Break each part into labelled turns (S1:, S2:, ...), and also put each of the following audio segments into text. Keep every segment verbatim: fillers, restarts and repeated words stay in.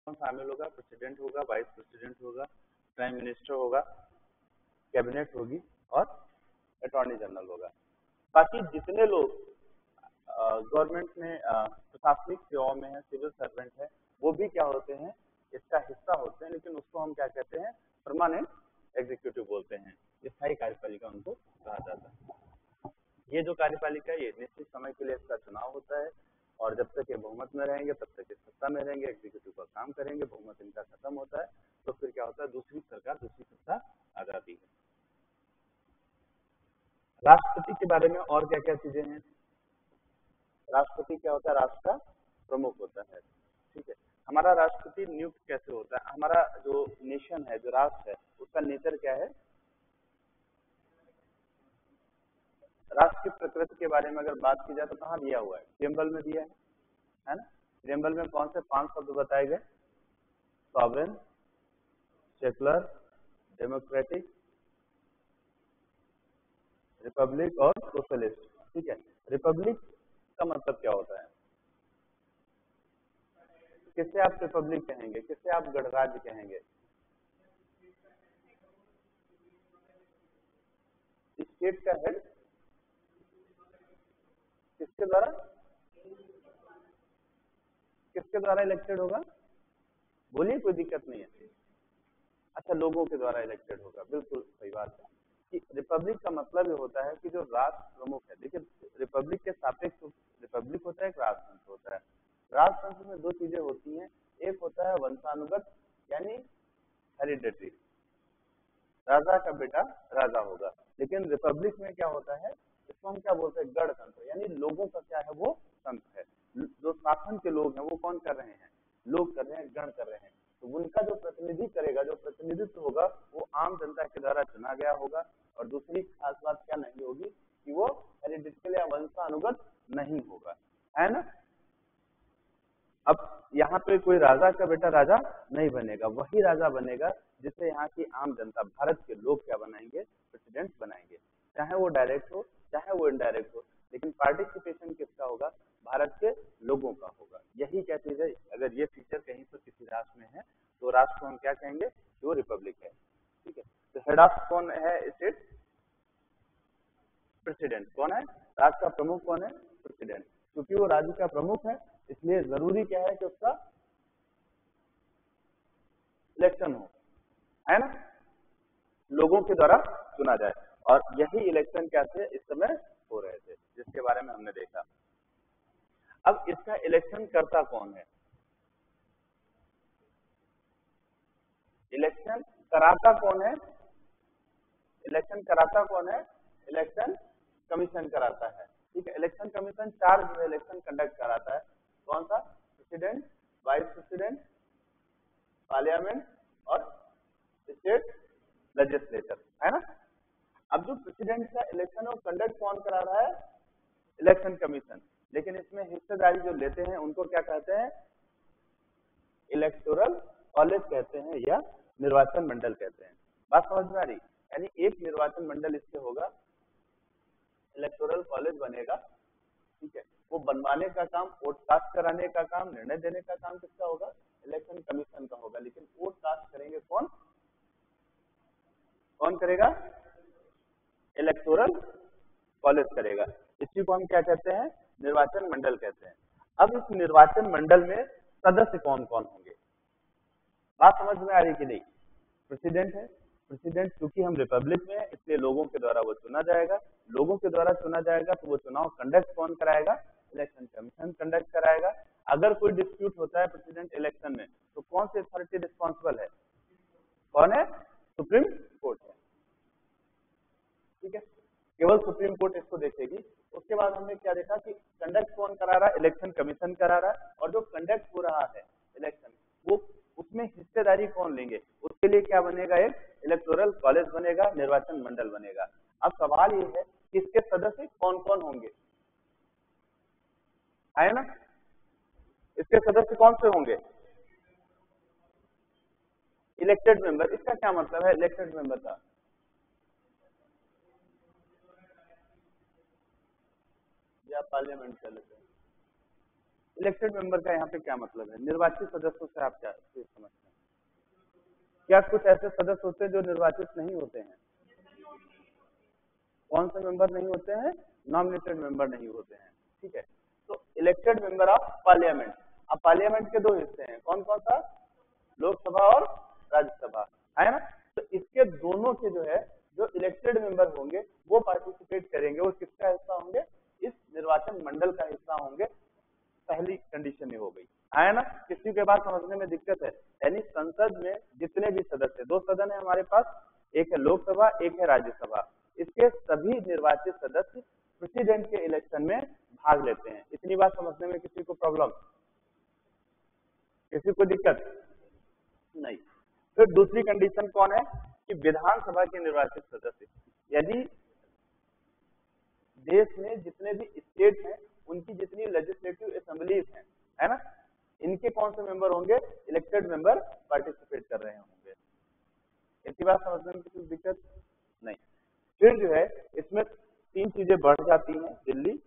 S1: कौन शामिल होगा? प्रेसिडेंट होगा, वाइस प्रेसिडेंट होगा, प्राइम मिनिस्टर होगा, कैबिनेट होगी और अटॉर्नी जनरल होगा। बाकी जितने लोग गवर्नमेंट में प्रशासनिक सेवाओं में है, सिविल सर्वेंट है, वो भी क्या होते हैं? इसका हिस्सा होते हैं, लेकिन उसको हम क्या कहते हैं? परमानेंट एग्जीक्यूटिव बोलते हैं। स्थायी कार्यपालिका उनको कहा जाता है। ये जो कार्यपालिका है ये निश्चित समय के लिए इसका चुनाव होता है और जब तक ये बहुमत में रहेंगे तब तक ये सत्ता में रहेंगे, एग्जीक्यूटिव का काम करेंगे। बहुमत इनका खत्म होता है तो फिर क्या होता है? दूसरी सरकार, दूसरी सत्ता आ जाती है। राष्ट्रपति के बारे में और क्या क्या चीजें हैं? राष्ट्रपति क्या होता है? राष्ट्र का प्रमुख होता है। ठीक है, हमारा राष्ट्रपति नियुक्त कैसे होता है? हमारा जो नेशन है, जो राष्ट्र है, उसका नेचर क्या है? राष्ट्र की प्रकृति के बारे में अगर बात की जाए तो कहाँ दिया हुआ है? प्रियम्बल में दिया है, है ना? प्रियम्बल में कौन से पांच शब्द बताए गए? सॉवरेन, सेकुलर, डेमोक्रेटिक, रिपब्लिक और सोशलिस्ट। ठीक है, रिपब्लिक का मतलब क्या होता है? किससे आप रिपब्लिक कहेंगे? किससे आप गणराज्य कहेंगे? स्टेट का हेड किसके द्वारा किसके द्वारा इलेक्टेड होगा? बोलिए, कोई दिक्कत नहीं है। अच्छा, लोगों के द्वारा इलेक्टेड होगा, बिल्कुल सही बात है कि रिपब्लिक का मतलब ये होता है कि जो राष्ट्र प्रमुख है, देखिए रिपब्लिक के सापेक्ष रिपब्लिक होता है, एक राजतंत्र होता है। राजतंत्र में दो चीजें होती हैं, एक होता है वंशानुगत यानी हेरिडेटरी, राजा का बेटा राजा होगा। लेकिन रिपब्लिक में क्या होता है? इसको हम क्या बोलते हैं? गणतंत्र, यानी लोगों का क्या है? वो तंत्र है। जो शासन के लोग हैं वो कौन कर रहे हैं? लोग कर रहे हैं, गण कर रहे हैं। तो उनका जो प्रतिनिधि करेगा, जो प्रतिनिधित्व होगा, वो आम जनता के द्वारा चुना गया होगा। और दूसरी खास बात क्या नहीं होगी कि वो हेरिडिटरी या वंशानुगत नहीं होगा, है ना? अब यहाँ पे कोई राजा का बेटा राजा नहीं बनेगा, वही राजा बनेगा जिसे यहाँ की आम जनता, भारत के लोग क्या बनाएंगे? प्रेसिडेंट बनाएंगे, चाहे वो डायरेक्ट हो चाहे वो इनडायरेक्ट हो। लेकिन पार्टिसिपेशन किसका होगा? भारत के लोगों का होगा। यही क्या चीज है? अगर ये फीचर कहीं पर किसी राष्ट्र में है तो राष्ट्र को हम क्या कहेंगे? वो रिपब्लिक है। ठीक है, तो हेड ऑफ कौन है? State president. कौन है? राष्ट्र का प्रमुख कौन है? प्रेसिडेंट। क्योंकि वो राज्य का प्रमुख है इसलिए जरूरी क्या है कि उसका इलेक्शन हो, है ना? लोगों के द्वारा चुना जाए। और यही इलेक्शन क्या थे? इस समय हो रहे थे, जिसके बारे में हमने देखा। अब इसका इलेक्शन करता कौन है? इलेक्शन कराता कौन है? इलेक्शन कराता कौन है? इलेक्शन कमीशन कराता है। ठीक है, इलेक्शन कमीशन चार जो है इलेक्शन कंडक्ट कराता है। कौन सा? प्रेसिडेंट, वाइस प्रेसिडेंट, पार्लियामेंट और स्टेट लेजिस्लेचर, है ना? अब जो प्रेसिडेंट का इलेक्शन है कंडक्ट कौन करा रहा है? Election commission. लेकिन इसमें हिस्सेदारी जो लेते हैं उनको क्या कहते हैं? इलेक्टोरल कॉलेज कहते हैं या निर्वाचन मंडल कहते हैं। बात समझ में आ रही? यानी एक निर्वाचन मंडल इससे होगा, इलेक्टोरल कॉलेज बनेगा। ठीक है, वो बनवाने का काम, वोट कास्ट कराने का काम, निर्णय देने का काम किसका होगा? इलेक्शन कमीशन का होगा। लेकिन वोट कास्ट करेंगे कौन? कौन करेगा? इलेक्टोरल कॉलेज करेगा। इसी को हम क्या कहते हैं? निर्वाचन मंडल कहते हैं। अब इस निर्वाचन मंडल में सदस्य कौन कौन होंगे? बात समझ में आ रही कि नहीं? प्रेसिडेंट है, प्रेसिडेंट क्योंकि हम रिपब्लिक में है इसलिए लोगों के द्वारा वो चुना जाएगा। लोगों के द्वारा चुना जाएगा तो वो चुनाव कंडक्ट कौन कराएगा? इलेक्शन कमीशन कंडक्ट कराएगा। अगर कोई डिस्प्यूट होता है प्रेसिडेंट इलेक्शन में तो कौन सी अथॉरिटी रिस्पॉन्सिबल है? कौन है? सुप्रीम कोर्ट है। ठीक है, केवल सुप्रीम कोर्ट इसको देखेगी। उसके बाद हमने क्या देखा कि कंडक्ट कौन करा रहा है? इलेक्शन कमीशन करा रहा है। और जो कंडक्ट हो रहा है इलेक्शन, वो उसमें हिस्सेदारी कौन लेंगे? उसके लिए क्या बनेगा? एक इलेक्टोरल कॉलेज बनेगा, निर्वाचन मंडल बनेगा। अब सवाल ये है कि इसके सदस्य कौन कौन होंगे, है ना? इसके सदस्य कौन से होंगे? Elected member. इसका क्या मतलब है इलेक्टेड मेंबर का? या पार्लियामेंट कर लेते हैं। इलेक्टेड मेंबर का यहाँ पे क्या मतलब है? निर्वाचित सदस्यों से आप क्या समझते हैं? क्या कुछ ऐसे सदस्य होते हैं जो निर्वाचित नहीं होते हैं? कौन से मेंबर नहीं होते हैं? नॉमिनेटेड मेंबर नहीं होते हैं, ठीक है। तो इलेक्टेड मेंबर ऑफ पार्लियामेंट, अब पार्लियामेंट के दो हिस्से हैं, कौन कौन सा? लोकसभा और राज्यसभा, है ना। तो इसके दोनों के जो है जो इलेक्टेड मेंबर होंगे वो पार्टिसिपेट करेंगे, वो किसका हिस्सा होंगे? इस निर्वाचन मंडल का हिस्सा होंगे। पहली कंडीशन ये हो गई, है ना। किसी के पास समझने में दिक्कत है? यानी संसद में जितने भी सदस्य, दो सदन है हमारे पास, एक है लोकसभा, एक है राज्यसभा, इसके सभी निर्वाचित सदस्य प्रेसिडेंट के इलेक्शन में भाग लेते हैं। इतनी बात समझने में किसी को प्रॉब्लम, किसी को दिक्कत नहीं। फिर दूसरी कंडीशन कौन है कि विधानसभा के निर्वाचित सदस्य, यदि देश में जितने भी स्टेट हैं उनकी जितनी लेजिस्लेटिव असेंबलीज हैं, है ना, इनके कौन से मेंबर होंगे? इलेक्टेड मेंबर पार्टिसिपेट कर रहे होंगे। इतनी बात समझने में कुछ दिक्कत नहीं। फिर जो है इसमें तीन चीजें बढ़ जाती हैं, दिल्ली,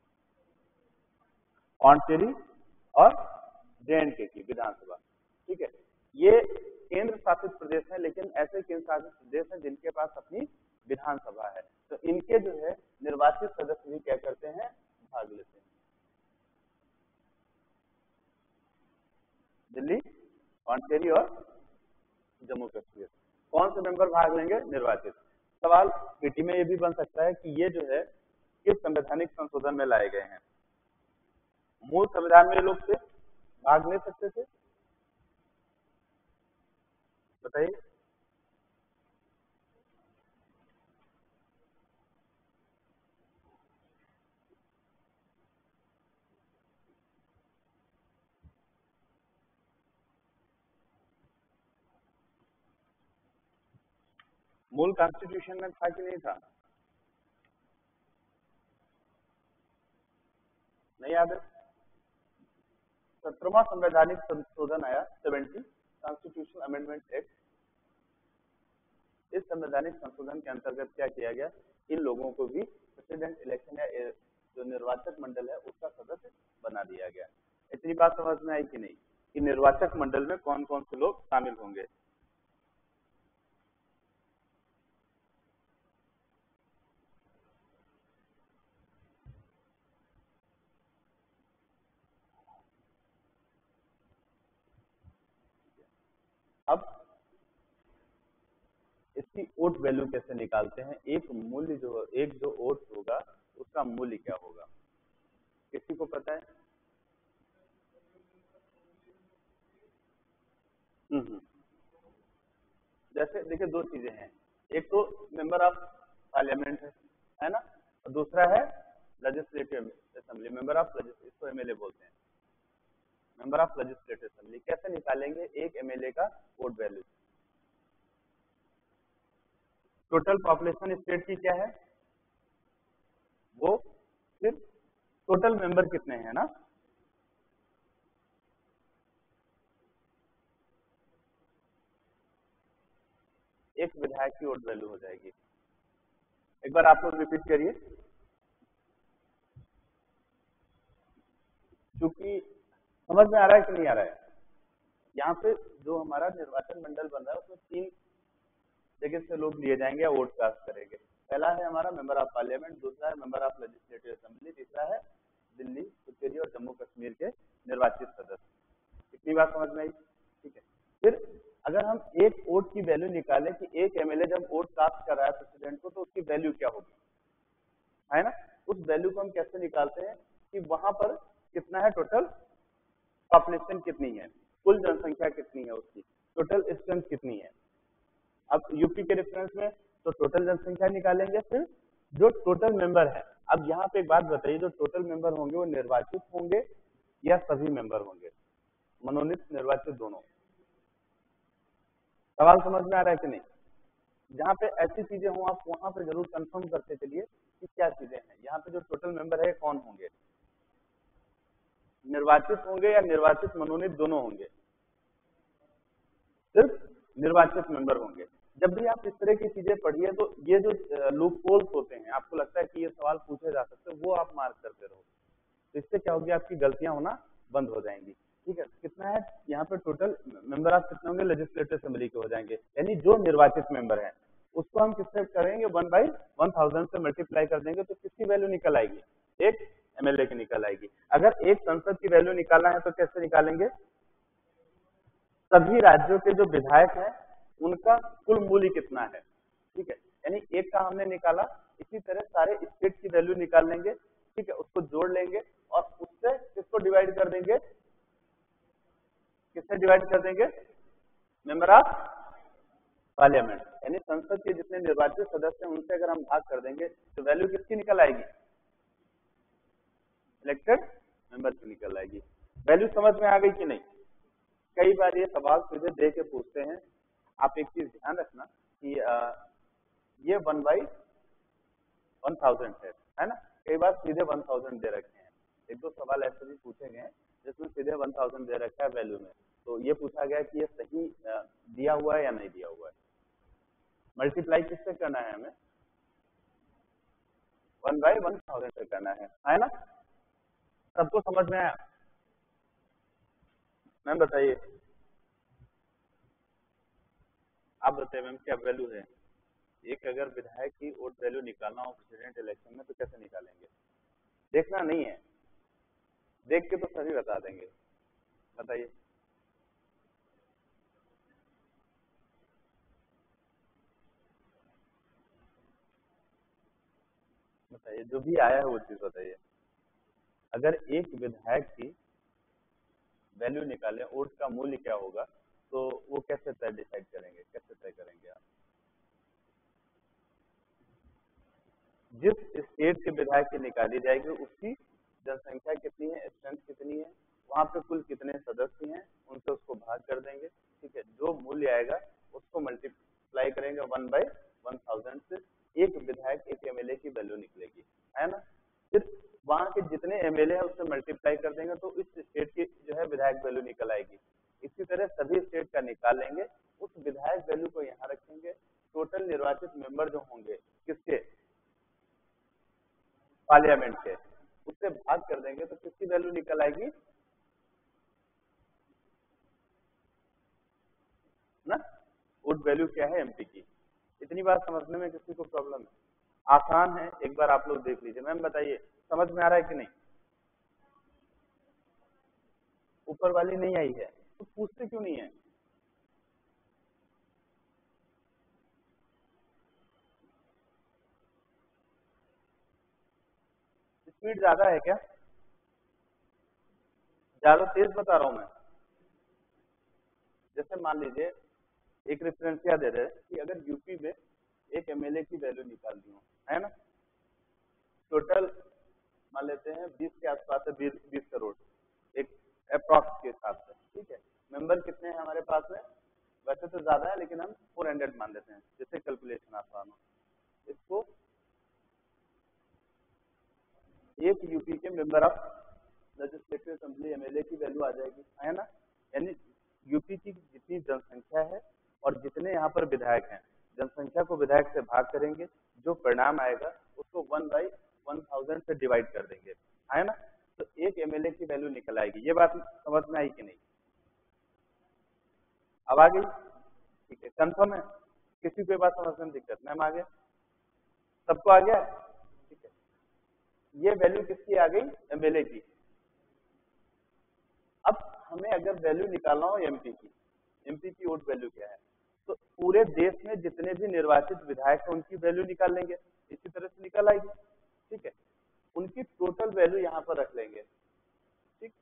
S1: ऑन्टेरी और जे एंड के की विधानसभा, ठीक है। ये केंद्र शासित प्रदेश है, लेकिन ऐसे केंद्र शासित प्रदेश हैं जिनके पास अपनी विधानसभा है, तो इनके जो है निर्वाचित सदस्य भी क्या करते हैं? भाग लेते हैं। दिल्ली, ऑन्टेरी और जम्मू कश्मीर, कौन से मेंबर भाग लेंगे? निर्वाचित। सवाल पीटी में ये भी बन सकता है कि ये जो है किस संवैधानिक संशोधन में लाए गए हैं? मूल संविधान में ये लोग थे, भाग ले सकते थे, बताइए। मूल कॉन्स्टिट्यूशन में था कि नहीं था? नहीं याद है? सत्रहवां संवैधानिक संशोधन आया, सेवेंटी कॉन्स्टिट्यूशनल अमेंडमेंट एक्ट। इस संवैधानिक संशोधन के अंतर्गत क्या किया गया? इन लोगों को भी प्रेसिडेंट इलेक्शन या जो निर्वाचक मंडल है उसका सदस्य बना दिया गया। इतनी बात समझ में आई कि नहीं कि निर्वाचक मंडल में कौन कौन से लोग शामिल होंगे? अब इसकी वोट वैल्यू कैसे निकालते हैं? एक मूल्य जो एक जो वोट होगा उसका मूल्य क्या होगा, किसी को पता है? हम्म जैसे देखिए दो चीजें हैं, एक तो मेंबर ऑफ पार्लियामेंट है है ना, और दूसरा है लेजिस्लेटिव असेंबली, मेंबर ऑफ इसको एमएलए बोलते हैं, मेंबर ऑफ लेजिस्लेटिव असेंबली। कैसे निकालेंगे एक एमएलए का vote value? Total population state की क्या है वो, फिर टोटल मेंबर कितने हैं ना, एक विधायक की वोट वैल्यू हो जाएगी। एक बार आप लोग रिपीट करिए, क्योंकि समझ में आ रहा है कि नहीं आ रहा है? यहाँ पे जो हमारा निर्वाचन मंडल बन रहा है उसमें तीन जगह से लोग लिए जाएंगे या वोट कास्ट करेंगे। पहला है हमारा मेंबर ऑफ पार्लियामेंट, दूसरा है मेंबर ऑफ लेजिस्लेटिव असेंबली, तीसरा है दिल्ली, उत्तरी और जम्मू कश्मीर के निर्वाचित सदस्य। इतनी बात समझ में आई? ठीक है। फिर अगर हम एक वोट की वैल्यू निकालें कि एक एमएलए जब वोट कास्ट कर रहा है प्रेसिडेंट को तो उसकी वैल्यू क्या होगी, है ना, उस वैल्यू को हम कैसे निकालते हैं कि वहां पर कितना है, टोटल पॉपुलेशन कितनी है, कुल जनसंख्या कितनी है उसकी, टोटल स्ट्रेंथ कितनी है। अब यूपी के रेफरेंस में तो टोटल जनसंख्या निकालेंगे, फिर जो टोटल मेंबर है। अब यहाँ पे एक बात बताइए, जो टोटल मेंबर होंगे वो निर्वाचित होंगे या सभी मेंबर होंगे, मनोनीत निर्वाचित दोनों? सवाल समझ में आ रहा है कि नहीं? जहाँ पे ऐसी चीजें हो आप वहां पे जरूर कंफर्म करते चलिए कि क्या चीजें हैं। यहाँ पे जो टोटल मेंबर है कौन होंगे, निर्वाचित होंगे या निर्वाचित मनोनीत दोनों होंगे? सिर्फ निर्वाचित मेंबर होंगे। जब भी आप इस तरह की चीजें पढ़िए तो ये जो लूप होल्स होते हैं, आपको लगता है कि ये सवाल पूछे जा सकते हैं, वो आप मार्क करते रहो, तो इससे क्या होगी, आपकी गलतियां होना बंद हो जाएंगी। ठीक है, कितना है यहाँ पे टोटल मेंबर ऑफ कितने होंगे लेजिस्लेटिव असेंबली के हो जाएंगे, यानी जो निर्वाचित मेंबर है उसको हम किससे करेंगे, वन बाई वन थाउजेंड से मल्टीप्लाई कर देंगे तो किसकी वैल्यू निकल आएगी, एक एमएलए की निकल आएगी। अगर एक संसद की वैल्यू निकालना है तो कैसे निकालेंगे, सभी राज्यों के जो विधायक हैं उनका कुल मूल्य कितना है। ठीक है, यानी एक का हमने निकाला, इसी तरह सारे स्टेट की वैल्यू निकाल लेंगे। ठीक है, उसको जोड़ लेंगे और उससे किसको डिवाइड कर देंगे, किससे डिवाइड कर देंगे, मेंबर ऑफ पार्लियामेंट, यानी संसद के जितने निर्वाचित सदस्य हैं उनसे अगर हम भाग कर देंगे तो वैल्यू किसकी निकल आएगी, इलेक्टेड मेंबर की निकल आएगी। वैल्यू समझ में आ गई कि नहीं। कई बार ये सवाल सीधे दे के पूछते हैं, आप एक चीज ध्यान रखना कि आ, ये वन बाई वन थाउजेंड है है ना, कई बार सीधे वन थाउजेंड दे रखे हैं। एक दो सवाल ऐसे भी पूछे गए हैं जिसमें सीधे वन थाउजेंड दे रखा है वैल्यू में, तो ये पूछा गया कि ये सही आ, दिया हुआ है या नहीं दिया हुआ है। मल्टीप्लाई किससे करना है हमें, वन बाई वन थाउजेंड से करना है है ना। सबको समझ में आया, मैम बताइए, आप बताइए मैम क्या वैल्यू है। एक अगर विधायक की वोट वैल्यू निकालना हो प्रेसिडेंट इलेक्शन में तो कैसे निकालेंगे, देखना नहीं है, देख के तो सभी बता देंगे, बताइए। बताइए जो भी आया है वो चीज बताइए। अगर एक विधायक की वैल्यू निकालें, वोट का मूल्य क्या होगा, तो वो कैसे तय डिसाइड करेंगे, कैसे तय करेंगे आप। जिस स्टेट के विधायक की निकाली जाएगी उसकी जनसंख्या कितनी है, स्ट्रेंथ कितनी है, वहां पे कुल कितने सदस्य हैं, उनसे उसको भाग कर देंगे। ठीक है, जो मूल्य आएगा उसको मल्टीप्लाई करेंगे वन बाई वन थाउजेंड से, एक विधायक एक एमएलए की वैल्यू निकलेगी, है ना। फिर वहां के जितने एमएलए हैं उससे मल्टीप्लाई कर देंगे तो इस स्टेट की जो है विधायक वैल्यू निकल आएगी। इसी तरह सभी स्टेट का निकाल लेंगे, उस विधायक वैल्यू को यहाँ रखेंगे, टोटल निर्वाचित मेंबर जो होंगे किसके, पार्लियामेंट के, उससे भाग कर देंगे तो किसकी वैल्यू निकल आएगी ना, वोट वैल्यू क्या है एमपी की। इतनी बात समझने में किसी को प्रॉब्लम है, आसान है, एक बार आप लोग देख लीजिए। मैम बताइए समझ में आ रहा है कि नहीं, ऊपर वाली नहीं आई है तो पूछते क्यों नहीं है। स्पीड ज्यादा है क्या, ज्यादा तेज बता रहा हूं मैं। जैसे मान लीजिए एक रेफरेंस क्या दे रहे हैं कि अगर यूपी में एक एमएलए की वैल्यू निकालनी हो, है ना, टोटल मान लेते हैं बीस के आसपास है, बीस बीस करोड़ एक अप्रॉक्स के हिसाब से। ठीक है, मेंबर कितने हैं हमारे पास में, वैसे तो ज्यादा है लेकिन हम फोर हंड्रेड मान लेते हैं जैसे कैलकुलेशन आसान हो। इसको एक यूपी के member of legislative assembly MLA की वैल्यू आ जाएगी, है ना। यानी यूपी की जितनी जनसंख्या है और जितने यहाँ पर विधायक हैं, जनसंख्या को विधायक से भाग करेंगे, जो परिणाम आएगा उसको वन बाई वन थाउजेंड से डिवाइड कर देंगे, है ना, तो एक एमएलए की वैल्यू निकल आएगी। ये बात समझ में आई कि नहीं, अब आ गई। ठीक है, कंफर्म है, किसी को बात समझने में दिक्कत, मैम आ गया, सबको आ गया। ठीक है, ये वैल्यू किसकी आ गई, एमएलए की। अब हमें अगर वैल्यू निकालना हो एमपी की, एमपी की वोट वैल्यू क्या है, तो पूरे देश में जितने भी निर्वाचित विधायक हैं उनकी वैल्यू निकाल लेंगे, इसी तरह से निकल आएगी। ठीक है, उनकी टोटल वैल्यू यहाँ पर रख लेंगे। ठीक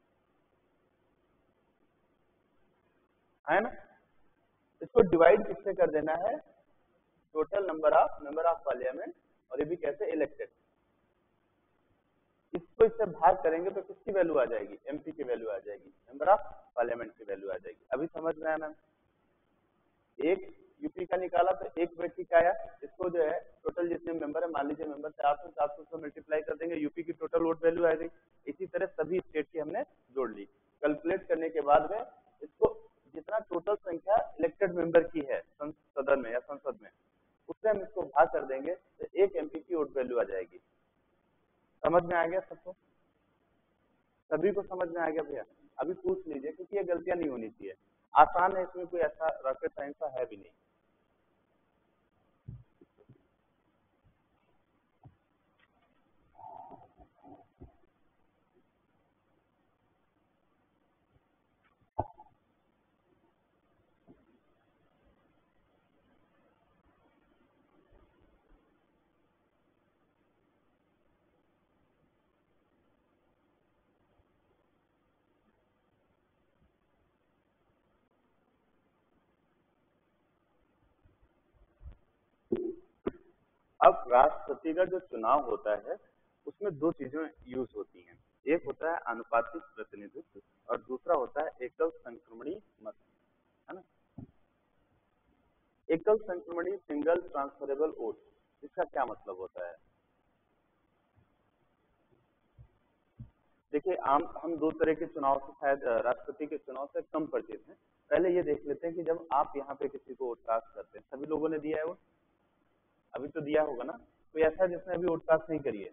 S1: है ना, इसको डिवाइड किससे कर देना है, total number of member of parliament, और ये भी कैसे, इलेक्टेड। इसको इससे भाग करेंगे तो किसकी वैल्यू आ जाएगी, एमपी की वैल्यू आ जाएगी, मेंबर ऑफ पार्लियामेंट की वैल्यू आ जाएगी। अभी समझ में आया मैम, एक यूपी का निकाला तो एक व्यक्ति का आया, इसको जो है टोटल जितने मेंबर है, मान लीजिए मेंबर चार सौ चार सौ से मल्टीप्लाई कर देंगे, यूपी की टोटल वोट वैल्यू आ गई। इसी तरह सभी स्टेट की हमने जोड़ ली, कैलकुलेट करने के बाद में इसको जितना टोटल संख्या इलेक्टेड मेंबर की है सदन में या संसद में, उससे हम इसको भाग कर देंगे तो एक एमपी की वोट वैल्यू आ जाएगी। समझ में आ गया सबको, सभी को समझ में आ गया भैया? अभी पूछ लीजिए, क्योंकि ये गलतियां नहीं होनी चाहिए, आसान है, इसमें कोई ऐसा रॉकेट साइंस का है भी नहीं। अब राष्ट्रपति का जो चुनाव होता है उसमें दो चीजें यूज होती हैं, एक होता है अनुपातिक प्रतिनिधित्व और दूसरा होता है एकल संक्रमणी मत, है ना। एकल संक्रमणी सिंगल ट्रांसफरेबल वोट, इसका क्या मतलब होता है? देखिए, आम हम दो तरह के चुनाव से शायद राष्ट्रपति के चुनाव से कम परिचित हैं। पहले ये देख लेते हैं कि जब आप यहाँ पे किसी को वोट कास्ट करते हैं, सभी लोगों ने दिया है वो, अभी तो दिया होगा ना, कोई ऐसा है जिसने अभी वोट कास्ट नहीं करी है?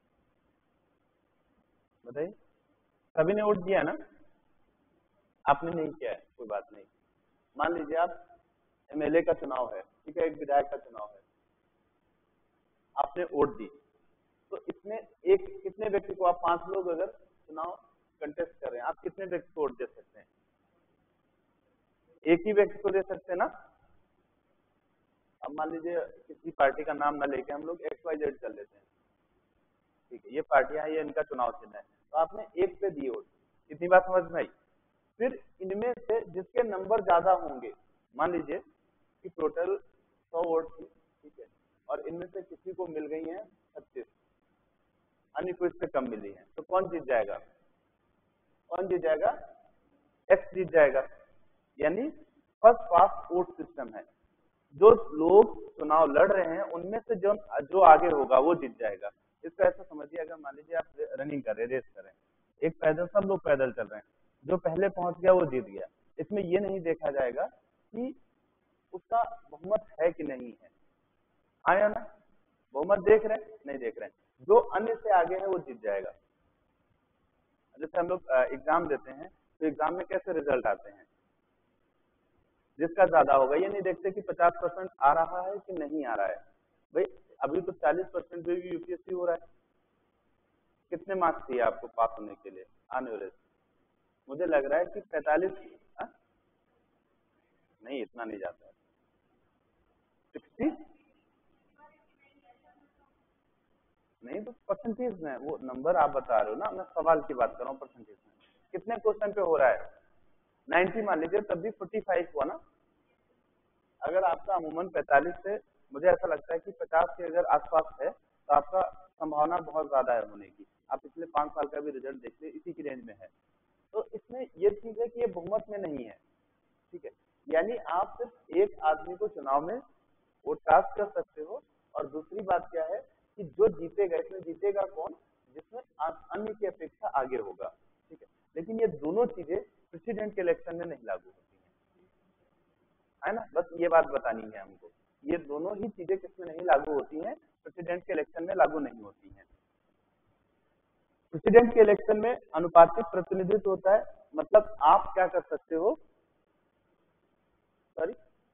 S1: बताइए, सभी ने वोट दिया ना? आपने नहीं किया है, कोई बात नहीं। मान लीजिए आप एमएलए का चुनाव है, ठीक है, एक विधायक का चुनाव है, आपने वोट दी, तो इसमें एक कितने व्यक्ति को, आप पांच लोग अगर चुनाव कंटेस्ट कर रहे हैं, आप कितने व्यक्ति को वोट दे सकते हैं? एक ही व्यक्ति को दे सकते हैं ना। अब मान लीजिए किसी पार्टी का नाम ना लेके हम लोग एक्स वाई जेड कर लेते हैं, ठीक है, ये पार्टियां हैं, ये इनका चुनाव चिन्ह है, तो आपने एक पे दी वोट, इतनी बात समझ में आई। फिर इनमें से जिसके नंबर ज्यादा होंगे, मान लीजिए कि टोटल सौ वोट थी, ठीक है, और इनमें से किसी को मिल गई है छत्तीस, अन्य को इससे कम मिली है, तो कौन जीत जाएगा? कौन जीत जाएगा? एक्स जीत जाएगा। यानी फर्स्ट पास्ट वोट सिस्टम है, जो लोग चुनाव लड़ रहे हैं उनमें से जो जो आगे होगा वो जीत जाएगा। इसको ऐसा समझिए, अगर मान लीजिए आप रनिंग कर रहे हैं, रेस कर रहे हैं, एक पैदल, सब लोग पैदल चल रहे हैं, जो पहले पहुंच गया वो जीत गया। इसमें ये नहीं देखा जाएगा कि उसका बहुमत है कि नहीं है, आया ना, बहुमत देख रहे हैं नहीं देख रहे हैं, जो अन्य से आगे है वो जीत जाएगा। जैसे हम लोग एग्जाम देते हैं, तो एग्जाम में कैसे रिजल्ट आते हैं? जिसका ज्यादा होगा, ये नहीं देखते कि पचास परसेंट आ रहा है कि नहीं आ रहा है। भाई अभी तो चालीस परसेंट भी यूपीएससी हो रहा है, कितने मार्क्स चाहिए आपको पास होने के लिए ऑन एवरेज? मुझे लग रहा है कि पैंतालीस, नहीं इतना नहीं जाता है, सिक्सटी नहीं, तो परसेंटेज में वो नंबर आप बता रहे हो ना, मैं सवाल की बात कर रहा हूँ, परसेंटेज में कितने क्वेश्चन पे हो रहा है? नाइन्टी मान लीजिए, तब भी फोर्टी फाइव हुआ ना। अगर आपका अमूमन पैंतालीस से, मुझे ऐसा लगता है कि पचास के अगर आसपास है, तो आपका संभावना बहुत ज्यादा है होने की। आप पिछले पांच साल का भी रिजल्ट देख लीजिए, इसी की रेंज में है। तो इसमें ये चीज है कि ये बहुमत में नहीं है, ठीक है, यानी आप सिर्फ एक आदमी को चुनाव में वोट कास्ट कर सकते हो। और दूसरी बात क्या है कि जो जीतेगा, इसमें जीतेगा कौन? जिसमें अन्य की अपेक्षा आगे होगा, ठीक है। लेकिन ये दोनों चीजें प्रेसिडेंट के इलेक्शन में नहीं लागू होती है, है ना, बस ये बात बतानी है हमको। ये दोनों ही चीजें किसमें नहीं लागू होती हैं? प्रेसिडेंट के इलेक्शन में लागू नहीं होती हैं। प्रेसिडेंट के इलेक्शन में अनुपातिक प्रतिनिधित्व होता है, मतलब आप क्या कर सकते हो, सॉरी,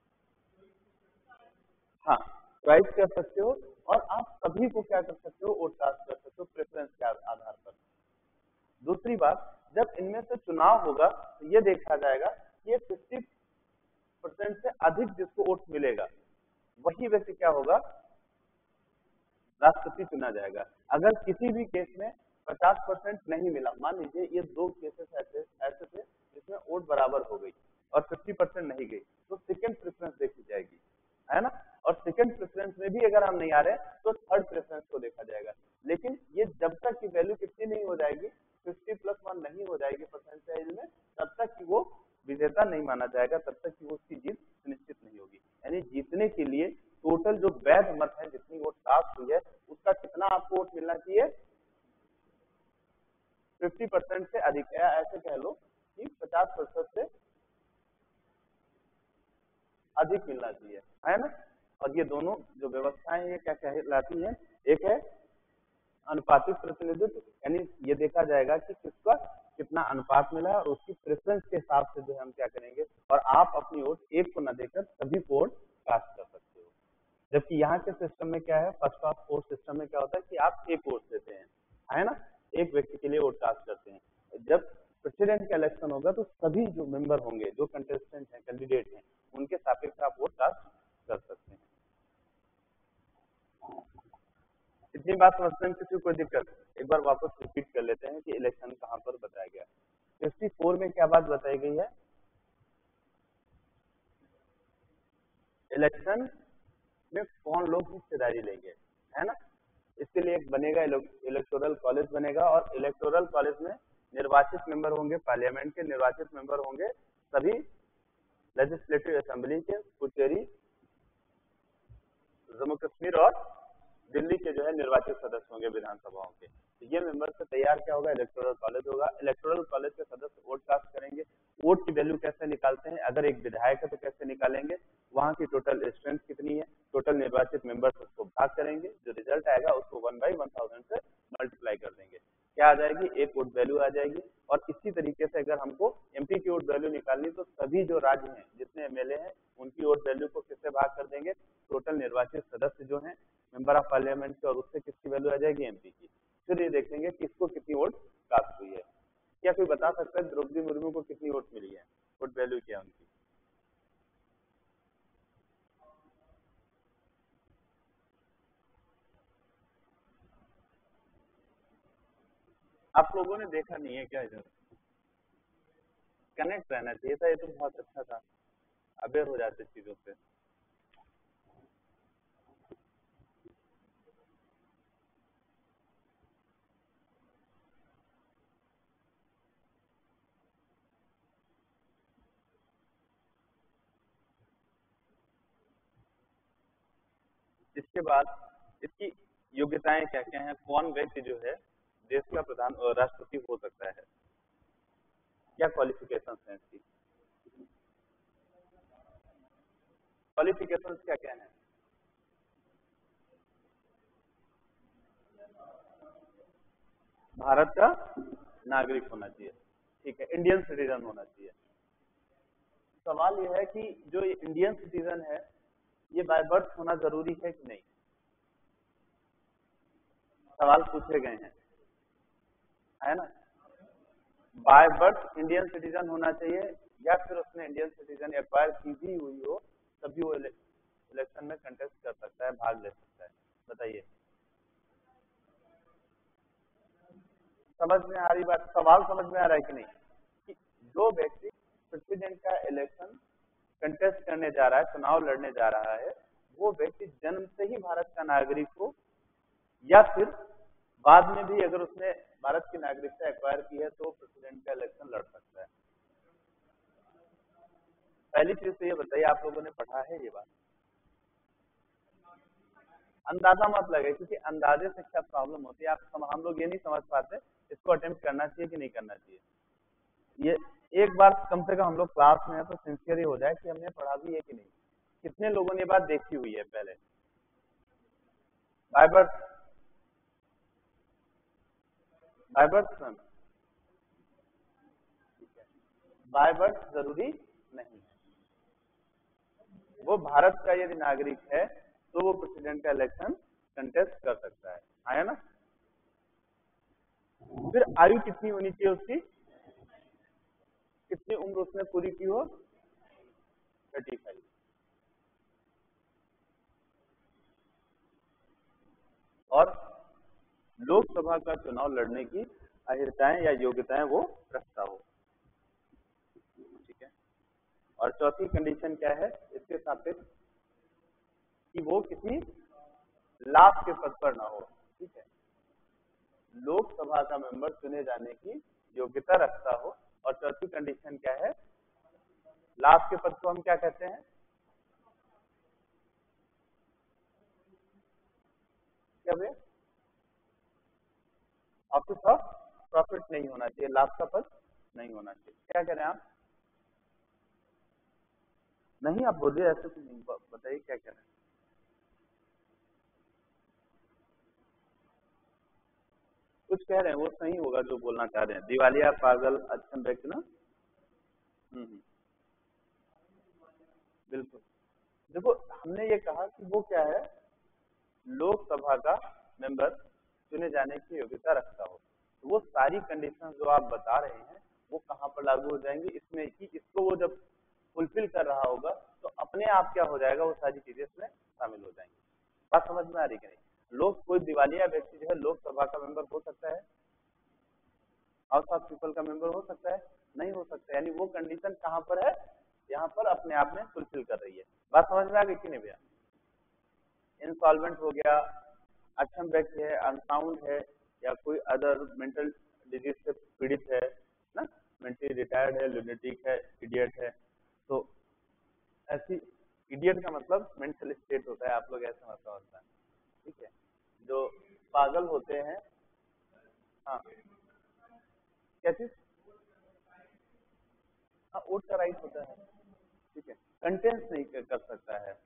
S1: हाँ, चॉइस कर सकते हो, और आप सभी को क्या कर सकते हो, वोट कास्ट कर सकते हो प्रेफरेंस के आधार पर। दूसरी बात, जब इनमें से चुनाव होगा तो ये देखा जाएगा कि ये फिफ्टी परसेंट से अधिक जिसको वोट मिलेगा, वही व्यक्ति क्या होगा, राष्ट्रपति चुना जाएगा। अगर किसी भी केस में पचास परसेंट नहीं मिला, मान लीजिए ये दो केसेस ऐसे ऐसे थे जिसमें वोट बराबर हो गई और फिफ्टी परसेंट नहीं गई, तो सेकंड प्रेफरेंस देखी जाएगी, है ना। और सेकंड प्रेफरेंस में भी अगर हम नहीं आ रहे तो थर्ड प्रेफरेंस को देखा जाएगा। लेकिन ये जब तक की वैल्यू कितनी नहीं हो जाएगी, फिफ्टी प्लस वन नहीं हो जाएगी परसेंटेज में, तब तक कि वो विजेता नहीं माना जाएगा, तब तक कि वो उसकी जीत सुनिश्चित नहीं होगी। यानी जीतने के लिए टोटल जो वैध मत है, जितनी वोट कास्ट हुई है, उसका कितना आपको वोट मिलना चाहिए, फिफ्टी परसेंट से अधिक, या ऐसे कह लो कि पचास प्रतिशत से अधिक मिलना चाहिए, है ना। और ये दोनों जो व्यवस्थाएं ये क्या कहलाती है, एक है अनुपातिक प्रतिनिधित्व, यानी ये देखा जाएगा कि किसका कितना अनुपात मिला है और उसकी प्रेफरेंस के हिसाब से जो है हम क्या करेंगे, और आप अपनी वोट एक को न देकर सभी को वोट कास्ट कर सकते हो। जबकि यहाँ के सिस्टम में क्या है, फर्स्ट ऑफ फोर सिस्टम में क्या होता है कि आप एक वोट देते हैं, है ना, एक व्यक्ति के लिए वोट कास्ट करते हैं। जब प्रेसिडेंट का इलेक्शन होगा तो सभी जो मेंबर होंगे, जो कंटेस्टेंट हैं, कैंडिडेट हैं, उनके सापेक्ष आप वोट कास्ट कर सकते हैं। इतनी बात समझते हैं, किसी कोई दिक्कत? एक बार वापस रिपीट कर लेते हैं कि इलेक्शन कहाँ पर बताया गया। फिफ्टी फोर में क्या बात बताई गई है? इलेक्शन में कौन लोग हिस्सेदारी लेंगे, है ना। इसके लिए एक बनेगा इलेक्टोरल कॉलेज बनेगा, और इलेक्टोरल कॉलेज में निर्वाचित मेंबर होंगे, पार्लियामेंट के निर्वाचित मेंबर होंगे, सभी लेजिस्लेटिव असेंबली के, पुचेरी, जम्मू कश्मीर और दिल्ली के जो है निर्वाचित सदस्य होंगे विधानसभाओं के। तो ये मेंबर से तैयार क्या होगा, इलेक्टोरल कॉलेज होगा। इलेक्टोरल कॉलेज के सदस्य वोट कास्ट करेंगे। वोट की वैल्यू कैसे निकालते हैं, अगर एक विधायक है तो कैसे निकालेंगे, वहां की टोटल स्ट्रेंथ कितनी है, टोटल निर्वाचित मेंबर्स उसको भाग करेंगे, जो रिजल्ट आएगा उसको वन बाई वन थाउजेंड से मल्टीप्लाई कर देंगे, क्या आ जाएगी, एक वोट वैल्यू आ जाएगी। और इसी तरीके से अगर हमको एमपी की वोट वैल्यू निकालनी, तो सभी जो राज्य हैं जितने एमएलए हैं उनकी वोट वैल्यू को किससे भाग कर देंगे, टोटल निर्वाचित सदस्य जो हैं मेंबर ऑफ पार्लियामेंट के, और उससे किसकी वैल्यू आ जाएगी, एमपी की। फिर ये देखेंगे किसको कितनी वोट कास्ट हुई है। क्या कोई बता सकता है द्रौपदी मुर्मू को कितनी वोट मिली है, वोट वैल्यू क्या उनकी? आप लोगों ने देखा नहीं है क्या? इधर कनेक्ट रहना चाहिए था, ये तो बहुत अच्छा था, अवेयर हो जाते चीजों से। इसके बाद इसकी योग्यताएं क्या क्या हैं, कौन व्यक्ति जो है देश का प्रधान राष्ट्रपति हो सकता है, क्या क्वालिफिकेशंस हैं इसकी, क्वालिफिकेशंस क्या क्या हैं? भारत का नागरिक होना चाहिए, ठीक है, इंडियन सिटीजन होना चाहिए। सवाल यह है कि जो ये इंडियन सिटीजन है, ये बाय बर्थ होना जरूरी है कि नहीं, सवाल पूछे गए हैं, है ना। बाय बर्थ इंडियन सिटीजन होना चाहिए, या फिर उसने इंडियन सिटीजन एक्वायर की भी हुई हो तभी वो इलेक्शन में कंटेस्ट कर सकता है, भाग ले सकता है, बताइए। समझ में आ रही बात, सवाल समझ में आ रहा है कि नहीं, कि जो व्यक्ति प्रेसिडेंट का इलेक्शन कंटेस्ट करने जा रहा है, चुनाव लड़ने जा रहा है, वो व्यक्ति जन्म से ही भारत का नागरिक हो, या फिर बाद में भी अगर उसने भारत की नागरिकता एक्वायर की है तो प्रेसिडेंट का इलेक्शन लड़ सकता है। पहली चीज तो ये बताइए, आप लोगों ने पढ़ा है ये बात? अंदाजा मत लगे, क्योंकि अंदाजे से क्या प्रॉब्लम होती है, आप सम, हम लोग ये नहीं समझ पाते इसको अटेम्प्ट करना चाहिए कि नहीं करना चाहिए। ये एक बार कम से कम हम लोग क्लास में है तो सिंसियर ही हो जाए कि हमने पढ़ा भी है कि नहीं। कितने लोगों ने बात देखी हुई है पहले? By birth, by birth son, by birth जरूरी नहीं है, वो भारत का यदि नागरिक है तो वो प्रेसिडेंट का इलेक्शन कंटेस्ट कर सकता है, आया ना। फिर आयु कितनी होनी चाहिए उसकी, कितनी उम्र उसने पूरी की हो, थर्टी फाइव। और लोकसभा का चुनाव लड़ने की अहिर्ताएं या योग्यताएं वो रखता हो, ठीक है। और चौथी कंडीशन क्या है इसके सापेक्ष, कि वो किसी लाभ के पद पर ना हो, ठीक है। लोकसभा का मेंबर चुने जाने की योग्यता रखता हो, और चौथी कंडीशन क्या है, लाभ के पद को हम क्या कहते हैं, क्या वे ऑफिस ऑफ प्रॉफिट नहीं होना चाहिए, लाभ का पद नहीं होना चाहिए। क्या कह रहे हैं आप? नहीं, आप बोलिए, ऐसे तो नहीं, बताइए क्या कह रहे हैं। कुछ कह रहे हैं वो सही होगा जो बोलना चाह रहे हैं। दिवालिया, पागल, अक्षम व्यक्ति ना। हम्म हम्म, बिल्कुल। देखो हमने ये कहा कि वो क्या है, लोकसभा का मेंबर चुने जाने की योग्यता रखता हो। तो वो सारी कंडीशन जो आप बता रहे हैं वो कहाँ पर लागू हो जाएंगी, इसमें कि इसको वो जब फुलफिल कर रहा होगा तो अपने आप क्या हो जाएगा, वो सारी चीजें इसमें शामिल हो जाएंगी। बात समझ में आ रही कि नहीं? लोग कोई दिवालिया व्यक्ति जो है लोकसभा का मेंबर हो सकता है, हाउस ऑफ पीपल का मेंबर हो सकता है, नहीं हो सकता। यानी वो कंडीशन कहाँ पर है, यहाँ पर अपने आप में फुलफिल कर रही है। बात समझ में आ गई कि नहीं भैया? इंसॉल्वेंट हो गया, अक्षम व्यक्ति है, अनसाउंड है, या कोई अदर मेंटल डिजीज से पीड़ित है ना, मेंटली रिटायर्ड है, लुनेटिक है, इडियट है। तो ऐसी, इडियट का मतलब मेंटल स्टेट होता है, आप लोग ऐसा मतलब होता है, ठीक है। जो पागल होते हैं, हाँ क्या चीज, हाँ वोट का राइट होता है, ठीक है, कंटेंस नहीं कर कर सकता है,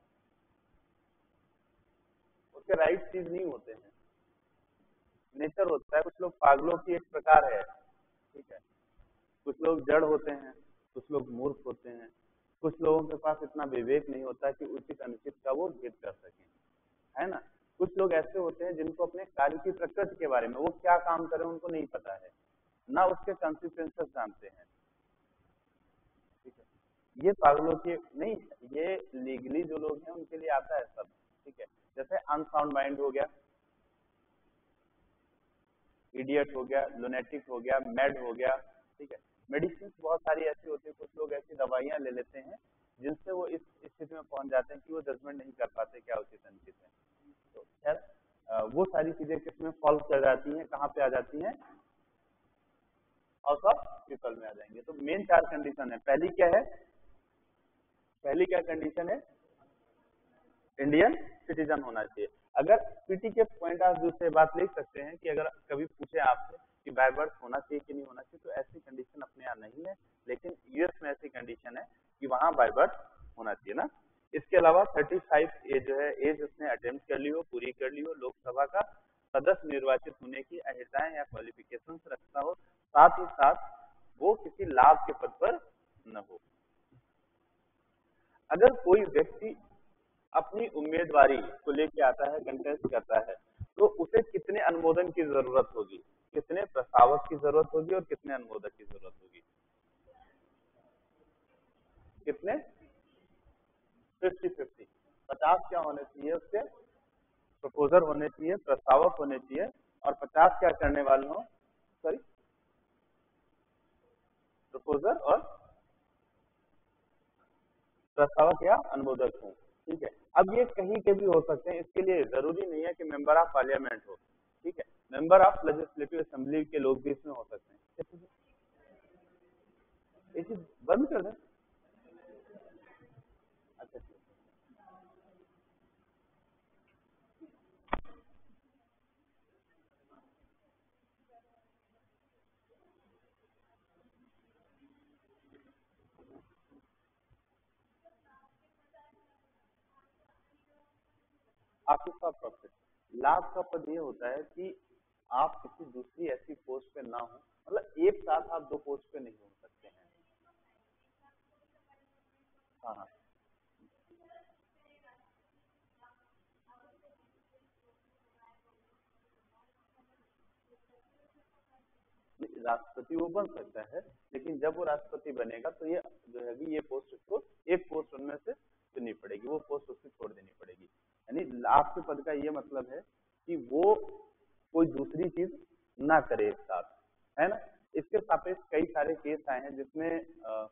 S1: उसके राइट चीज नहीं होते हैं, नेचर होता है। कुछ लोग पागलों की एक प्रकार है, ठीक है, कुछ लोग जड़ होते हैं, कुछ लोग मूर्ख होते हैं, कुछ लोगों के पास इतना विवेक नहीं होता कि उचित अनुचित का वो भेद कर सकें, है ना। कुछ लोग ऐसे होते हैं जिनको अपने कार्य की प्रकृति के बारे में, वो क्या काम करें उनको नहीं पता है, ना उसके कॉन्सिक्वेंसेस जानते हैं, ठीक है। ये पागलों के नहीं, ये लीगली जो लोग हैं उनके लिए आता है सब, ठीक है। जैसे अनसाउंड माइंड हो गया, इडियट हो गया, लुनेटिक हो गया, मैड हो गया, ठीक है। मेडिसिन बहुत सारी ऐसी होती है, कुछ लोग ऐसी दवाइयां ले लेते हैं जिनसे वो इस स्थिति में पहुंच जाते हैं कि वो जजमेंट नहीं कर पाते क्या उचित अनुचित है। तो खैर अ, वो सारी चीजें किसमें फॉलो कर जाती हैं, कहाँ पे आ जाती हैं, हाउस ऑफ पीपल में आ जाएंगे। तो मेन चार कंडीशन है। पहली क्या है, पहली क्या कंडीशन है, इंडियन सिटीजन होना चाहिए। अगर पीटी के पॉइंट ऑफ व्यू से बात लिख सकते हैं कि अगर कभी पूछे आपसे कि बाय बर्थ होना चाहिए कि नहीं होना चाहिए, तो ऐसी कंडीशन अपने यहाँ नहीं है, लेकिन यूएस में ऐसी कंडीशन है कि वहाँ बाय बर्थ होना चाहिए ना। इसके अलावा थर्टी फाइव एज जो है, एज उसने अटेम्प्ट कर ली हो, पूरी कर ली हो, लोकसभा का सदस्य निर्वाचित होने की अहर्ताएं या क्वालिफिकेशन रखता हो, साथ ही साथ वो किसी लाभ के पद पर न हो। अगर कोई व्यक्ति अपनी उम्मीदवारी को लेके आता है, कंटेस्ट करता है, तो उसे कितने अनुमोदन की जरूरत होगी, कितने प्रस्तावक की जरूरत होगी और कितने अनुमोदक की जरूरत होगी, कितने, फिफ्टी फिफ्टी, पचास क्या होने चाहिए उसके, प्रपोजर होने चाहिए, प्रस्तावक होने चाहिए, और पचास क्या करने वाले हो, सॉरी प्रपोजर और प्रस्तावक या अनुमोदक हो, ठीक है। अब ये कहीं के भी हो सकते हैं, इसके लिए जरूरी नहीं है कि मेंबर ऑफ पार्लियामेंट हो, ठीक है, मेंबर ऑफ लेजिस्लेटिव असेंबली के लोग भी इसमें हो सकते हैं। ये चीज बंद कर दें, अच्छा ठीक है। ऑफिस ऑफ प्रॉफिट, लाभ का पद ये होता है कि आप किसी दूसरी ऐसी पोस्ट पे ना हो, मतलब एक साथ आप दो पोस्ट पे नहीं हो सकते हैं। हाँ हाँ, राष्ट्रपति वो बन सकता है, लेकिन जब वो राष्ट्रपति बनेगा तो ये जो है कि ये पोस्ट उसको, एक पोस्ट उनमें से चुननी पड़ेगी, वो पोस्ट उसको छोड़ देनी पड़ेगी। यानी लाभ के पद का ये मतलब है कि वो कोई दूसरी चीज ना करे एक साथ, है ना। इसके सापेक्ष कई सारे केस आए हैं जिसमें अ,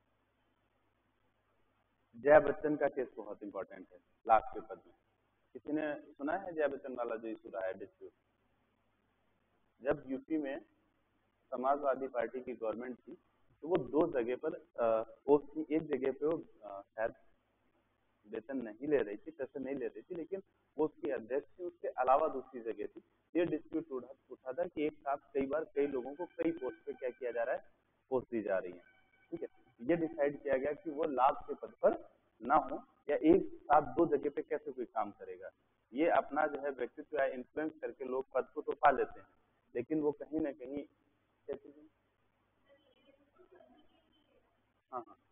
S1: जया बच्चन का केस बहुत इंपॉर्टेंट है लाभ के पद में। किसी ने सुना है जया बच्चन वाला जो इशू रहा है डिस्प्यूट? जब यूपी में समाजवादी पार्टी की गवर्नमेंट थी तो वो दो जगह पर पोस्ट की, एक जगह पे वो शायद वेतन नहीं ले रही थी, पैसे नहीं ले रही थी, लेकिन वो उसकी अध्यक्ष थी, उसके अलावा दूसरी जगह थी। ये डिस्प्यूट उठा उठा था कि एक साथ कई बार कई लोगों को कई पोस्ट पे क्या किया जा रहा है, पोस्ट दी जा रही है, ठीक है। ये डिसाइड किया गया कि वो लाभ के पद पर ना हो, या एक साथ दो जगह पे कैसे कोई काम करेगा। ये अपना जो है व्यक्तित्व या इन्फ्लुएंस करके लोग पद को तो पा लेते हैं, लेकिन वो कहीं ना कहीं कैसे, हाँ हाँ,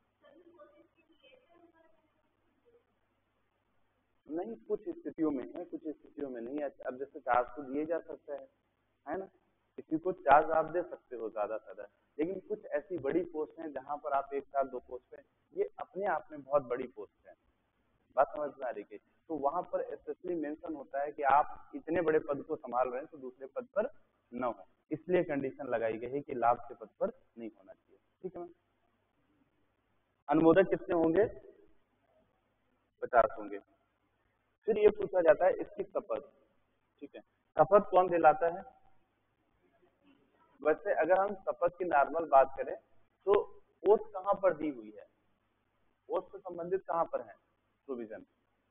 S1: नहीं कुछ स्थितियों में है, कुछ स्थितियों में नहीं है। अब जैसे चार्ज तो दिए जा सकता है है ना, किसी को चार्ज आप दे सकते हो ज्यादा से ज्यादा, लेकिन कुछ ऐसी बड़ी पोस्ट हैं जहां पर आप एक साथ दो पोस्ट पे, ये अपने आप में बहुत बड़ी पोस्ट है, बात समझ में आ रही है। तो वहां पर स्पेशली मेंशन होता है कि आप इतने बड़े पद को संभाल रहे हैं तो दूसरे पद पर न हो, इसलिए कंडीशन लगाई गई है कि लाभ के पद पर नहीं होना चाहिए। ठीक है, अनुमोदक कितने होंगे, पचास होंगे। फिर ये पूछा जाता है इसकी शपथ, ठीक है, शपथ कौन दिलाता है। वैसे अगर हम शपथ की नॉर्मल बात करें तो ओथ कहाँ पर दी हुई है, ओथ से संबंधित कहाँ पर है प्रोविजन,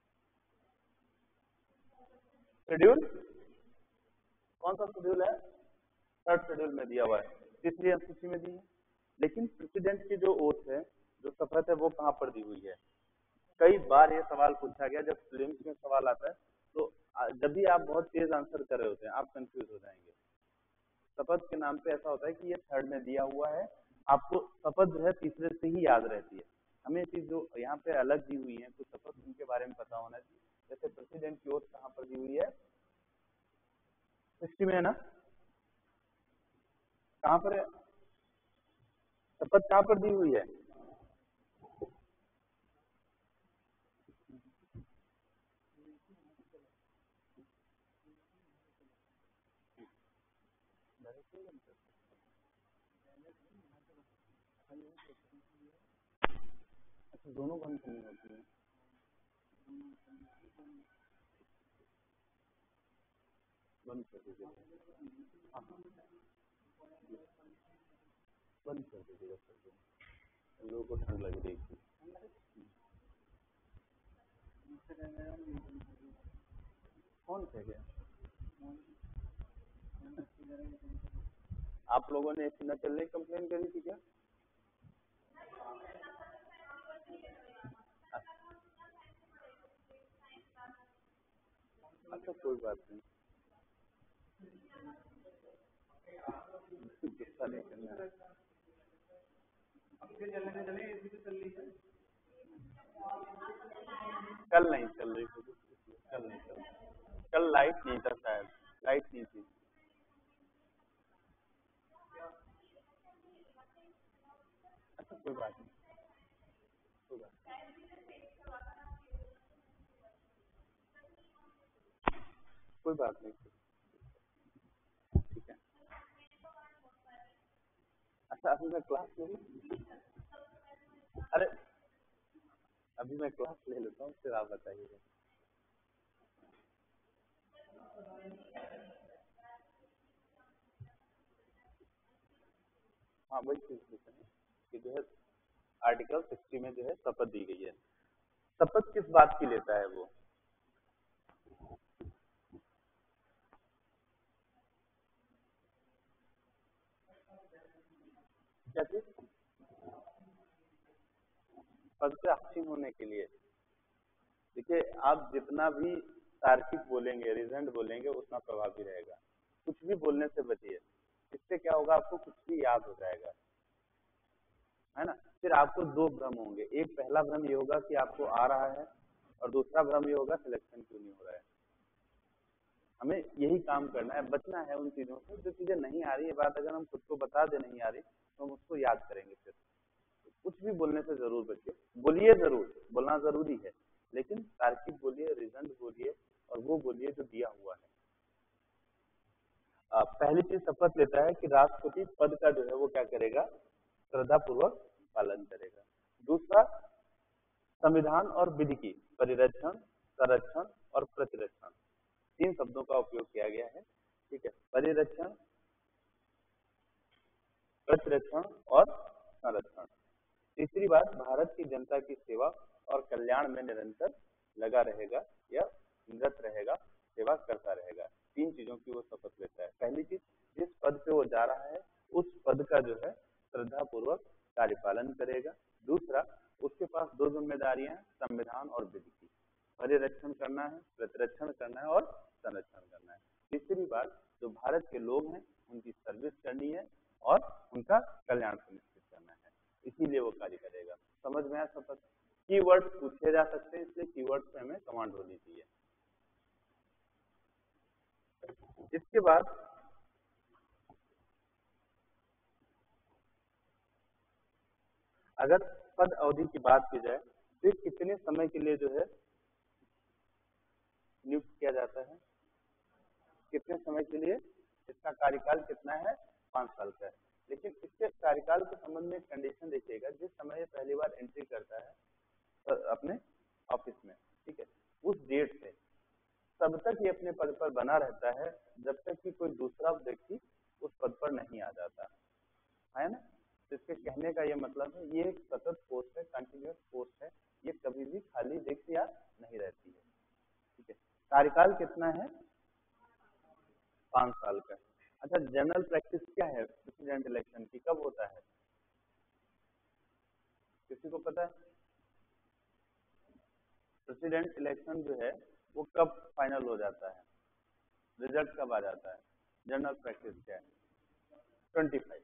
S1: शेड्यूल, कौन सा शेड्यूल है, थर्ड शेड्यूल में दिया हुआ है, तीसरी अनुसूची में दी है। लेकिन प्रेसिडेंट की जो ओथ है, जो शपथ है, वो कहाँ पर दी हुई है। कई बार ये सवाल पूछा गया, जब प्रीलिम्स में सवाल आता है तो जब भी आप बहुत तेज आंसर कर रहे होते हैं आप कंफ्यूज हो जाएंगे। शपथ के नाम पे ऐसा होता है कि ये थर्ड में दिया हुआ है, आपको शपथ जो है तीसरे से ही याद रहती है। हमें चीज जो यहाँ पे अलग दी हुई है तो शपथ उनके बारे में पता होना चाहिए। जैसे प्रेसिडेंट की ओथ कहाँ पर दी हुई है, सिक्सटी में है ना, कहाँ पर है शपथ, कहाँ पर दी हुई है, अच्छा दोनों बंद करनी होती है, बंद कर दीजिए, हाँ बंद कर दीजिएगा सर, लोगों को ठंड लग रही थी। कौन कह गया, आप लोगों ने एसी न चलने की कंप्लेन करी थी क्या। अच्छा कोई बात नहीं, गुस्सा नहीं करना है। कल नहीं चल रही थी, कल नहीं चल रही, कल लाइट नहीं था शायद, लाइट नहीं थी। अच्छा कोई बात नहीं, कोई बात कोई बात नहीं, ठीक है। अच्छा अभी मैं क्लास ले लूं, अरे अभी मैं क्लास ले लेता हूँ फिर आप बताइएगा। हाँ वही चीज पूछे हैं कि जो है आर्टिकल सिक्सटी में जो है शपथ दी गई है, शपथ किस बात की लेता है वो, क्या चीज, पद से आसीन होने के लिए। देखिए आप जितना भी तार्किक बोलेंगे, रीजन बोलेंगे, उतना प्रभावी रहेगा। कुछ भी बोलने से बचिए, इससे क्या होगा, आपको कुछ भी याद हो जाएगा, है ना। फिर आपको दो भ्रम होंगे, एक पहला भ्रम ये होगा कि आपको आ रहा है, और दूसरा भ्रम ये होगा सिलेक्शन क्यों नहीं हो रहा है। हमें यही काम करना है, बचना है उन चीजों से, जो चीजें नहीं आ रही है बात अगर हम खुद को बता दे नहीं आ रही तो हम उसको याद करेंगे। फिर कुछ भी बोलने से जरूर बचिए, बोलिए जरूर, बोलना जरूरी है, लेकिन तार्किक बोलिए, रीजन बोलिए, और वो बोलिए जो दिया हुआ है। आ, पहली चीज शपथ लेता है कि राष्ट्रपति पद का जो है वो क्या करेगा, श्रद्धा पूर्वक पालन करेगा। दूसरा, संविधान और विधि की परिरक्षण, संरक्षण और प्रतिरक्षण, तीन शब्दों का उपयोग किया गया है। ठीक है, परिरक्षण, प्रतिरक्षण और संरक्षण। तीसरी बात, भारत की जनता की सेवा और कल्याण में निरंतर लगा रहेगा या निरत रहेगा, सेवा करता रहेगा। तीन चीजों की वो शपथ लेता है। पहली चीज, जिस पद पे वो जा रहा है उस पद का जो है श्रद्धा पूर्वक कार्यपालन करेगा। दूसरा, उसके पास दो जिम्मेदारियां हैं, संविधान और विधि की, परिरक्षण करना है, प्रतिरक्षण करना है और संरक्षण करना है। तीसरी बात, जो भारत के लोग हैं उनकी सर्विस करनी है और उनका कल्याण सुनिश्चित करना है, इसीलिए वो कार्य करेगा। समझ में आया सब? कीवर्ड पूछे जा सकते हैं, इसलिए कीवर्ड पे हमें कमांड होनी चाहिए। इसके बाद अगर पद अवधि की बात की जाए तो ये कितने समय के लिए जो है नियुक्त किया जाता है, कितने समय के लिए, इसका कार्यकाल कितना है, पांच साल का है। लेकिन इसके कार्यकाल के संबंध में कंडीशन देखिएगा, जिस समय ये पहली बार एंट्री करता है अपने ऑफिस में, ठीक है, उस डेट से तब तक ये अपने पद पर बना रहता है जब तक कि कोई दूसरा व्यक्ति उस पद पर नहीं आ जाता है ना। तो इसके कहने का ये मतलब है ये एक सतत पोस्ट है, कंटिन्यूअस पोस्ट है, ये कभी भी खाली रिक्त या नहीं रहती है, ठीक है। कार्यकाल कितना है, पांच साल का। अच्छा, जनरल प्रैक्टिस क्या है प्रेसिडेंट इलेक्शन की, कब होता है, किसी को पता है? प्रेसिडेंट इलेक्शन जो है वो कब फाइनल हो जाता है, रिजल्ट कब आ जाता है? जनरल प्रैक्टिस क्या है? ट्वेंटी फाइव,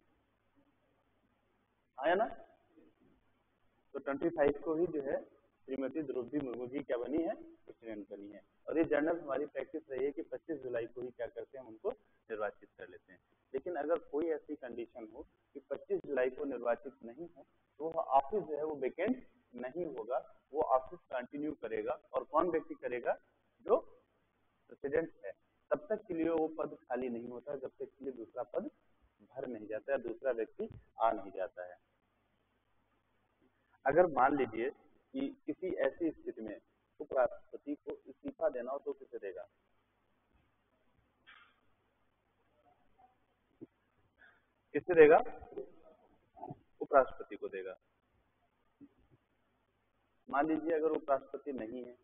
S1: आया ना। तो ट्वेंटी फाइव को ही जो है श्रीमती द्रौपदी मुर्मू जी क्या बनी है, प्रेसिडेंट बनी है। और ये जनरल हमारी प्रैक्टिस रही है कि पच्चीस जुलाई को ही क्या करते हैं, हम उनको निर्वाचित कर लेते हैं। लेकिन अगर कोई ऐसी कंडीशन हो कि पच्चीस जुलाई को निर्वाचित नहीं हो तो वह ऑफिस जो है वो वेकेंट नहीं होगा, वो ऑफिस कंटिन्यू करेगा। और कौन व्यक्ति करेगा, जो प्रेसिडेंट है। तब तक के लिए वो पद खाली नहीं होता जब तक के लिए दूसरा पद भर नहीं जाता है, दूसरा व्यक्ति आ नहीं जाता है। अगर मान लीजिए कि किसी ऐसी स्थिति में उपराष्ट्रपति को इस्तीफा देना हो तो किसे देगा, किसे देगा, उपराष्ट्रपति को देगा। मान लीजिए अगर उपराष्ट्रपति नहीं है,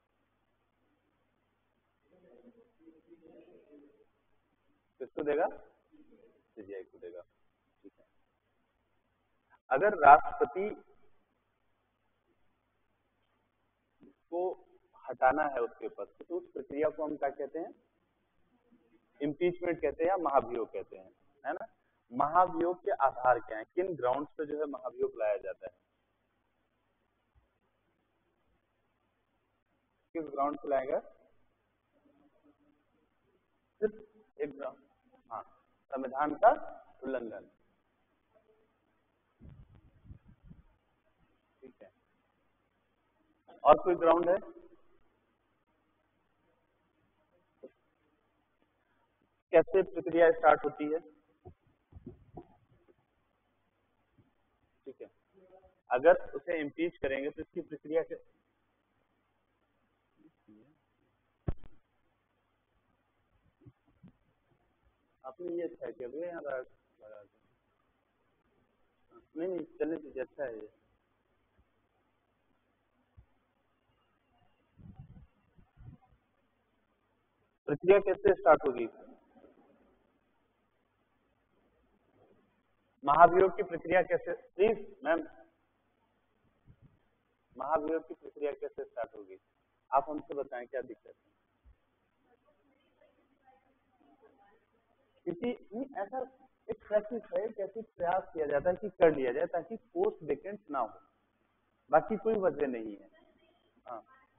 S1: किसको देगा, सीजीआई को देगा, ठीक है। अगर राष्ट्रपति को हटाना है उसके पद से तो उस प्रक्रिया को हम क्या कहते हैं, इम्पीचमेंट कहते हैं या महाभियोग कहते हैं, है ना। महाभियोग के आधार क्या है, किन ग्राउंड्स पे जो है महाभियोग लाया जाता है, किस ग्राउंड पे लाएगा, सिर्फ एक ग्राउंड, हाँ, संविधान का उल्लंघन, ठीक है। और कोई ग्राउंड है, कैसे प्रक्रिया स्टार्ट होती है, ठीक है। अगर उसे इम्पीच करेंगे तो इसकी प्रक्रिया के आपने ये अच्छा किया भैया, यहाँ लगा नहीं नहीं चलने दीजिए, अच्छा है ये। प्रक्रिया कैसे स्टार्ट होगी, महाभियोग की प्रक्रिया कैसे, प्लीज मैम, महाभियोग की प्रक्रिया कैसे स्टार्ट होगी, आप हमसे बताएं क्या दिक्कत है। क्योंकि ऐसा एक प्रैक्टिस है, कैसे प्रयास किया जाता है कि कर लिया जाए ताकि पोस्ट वेकेंट ना हो, बाकी कोई वजह नहीं है। हाँ,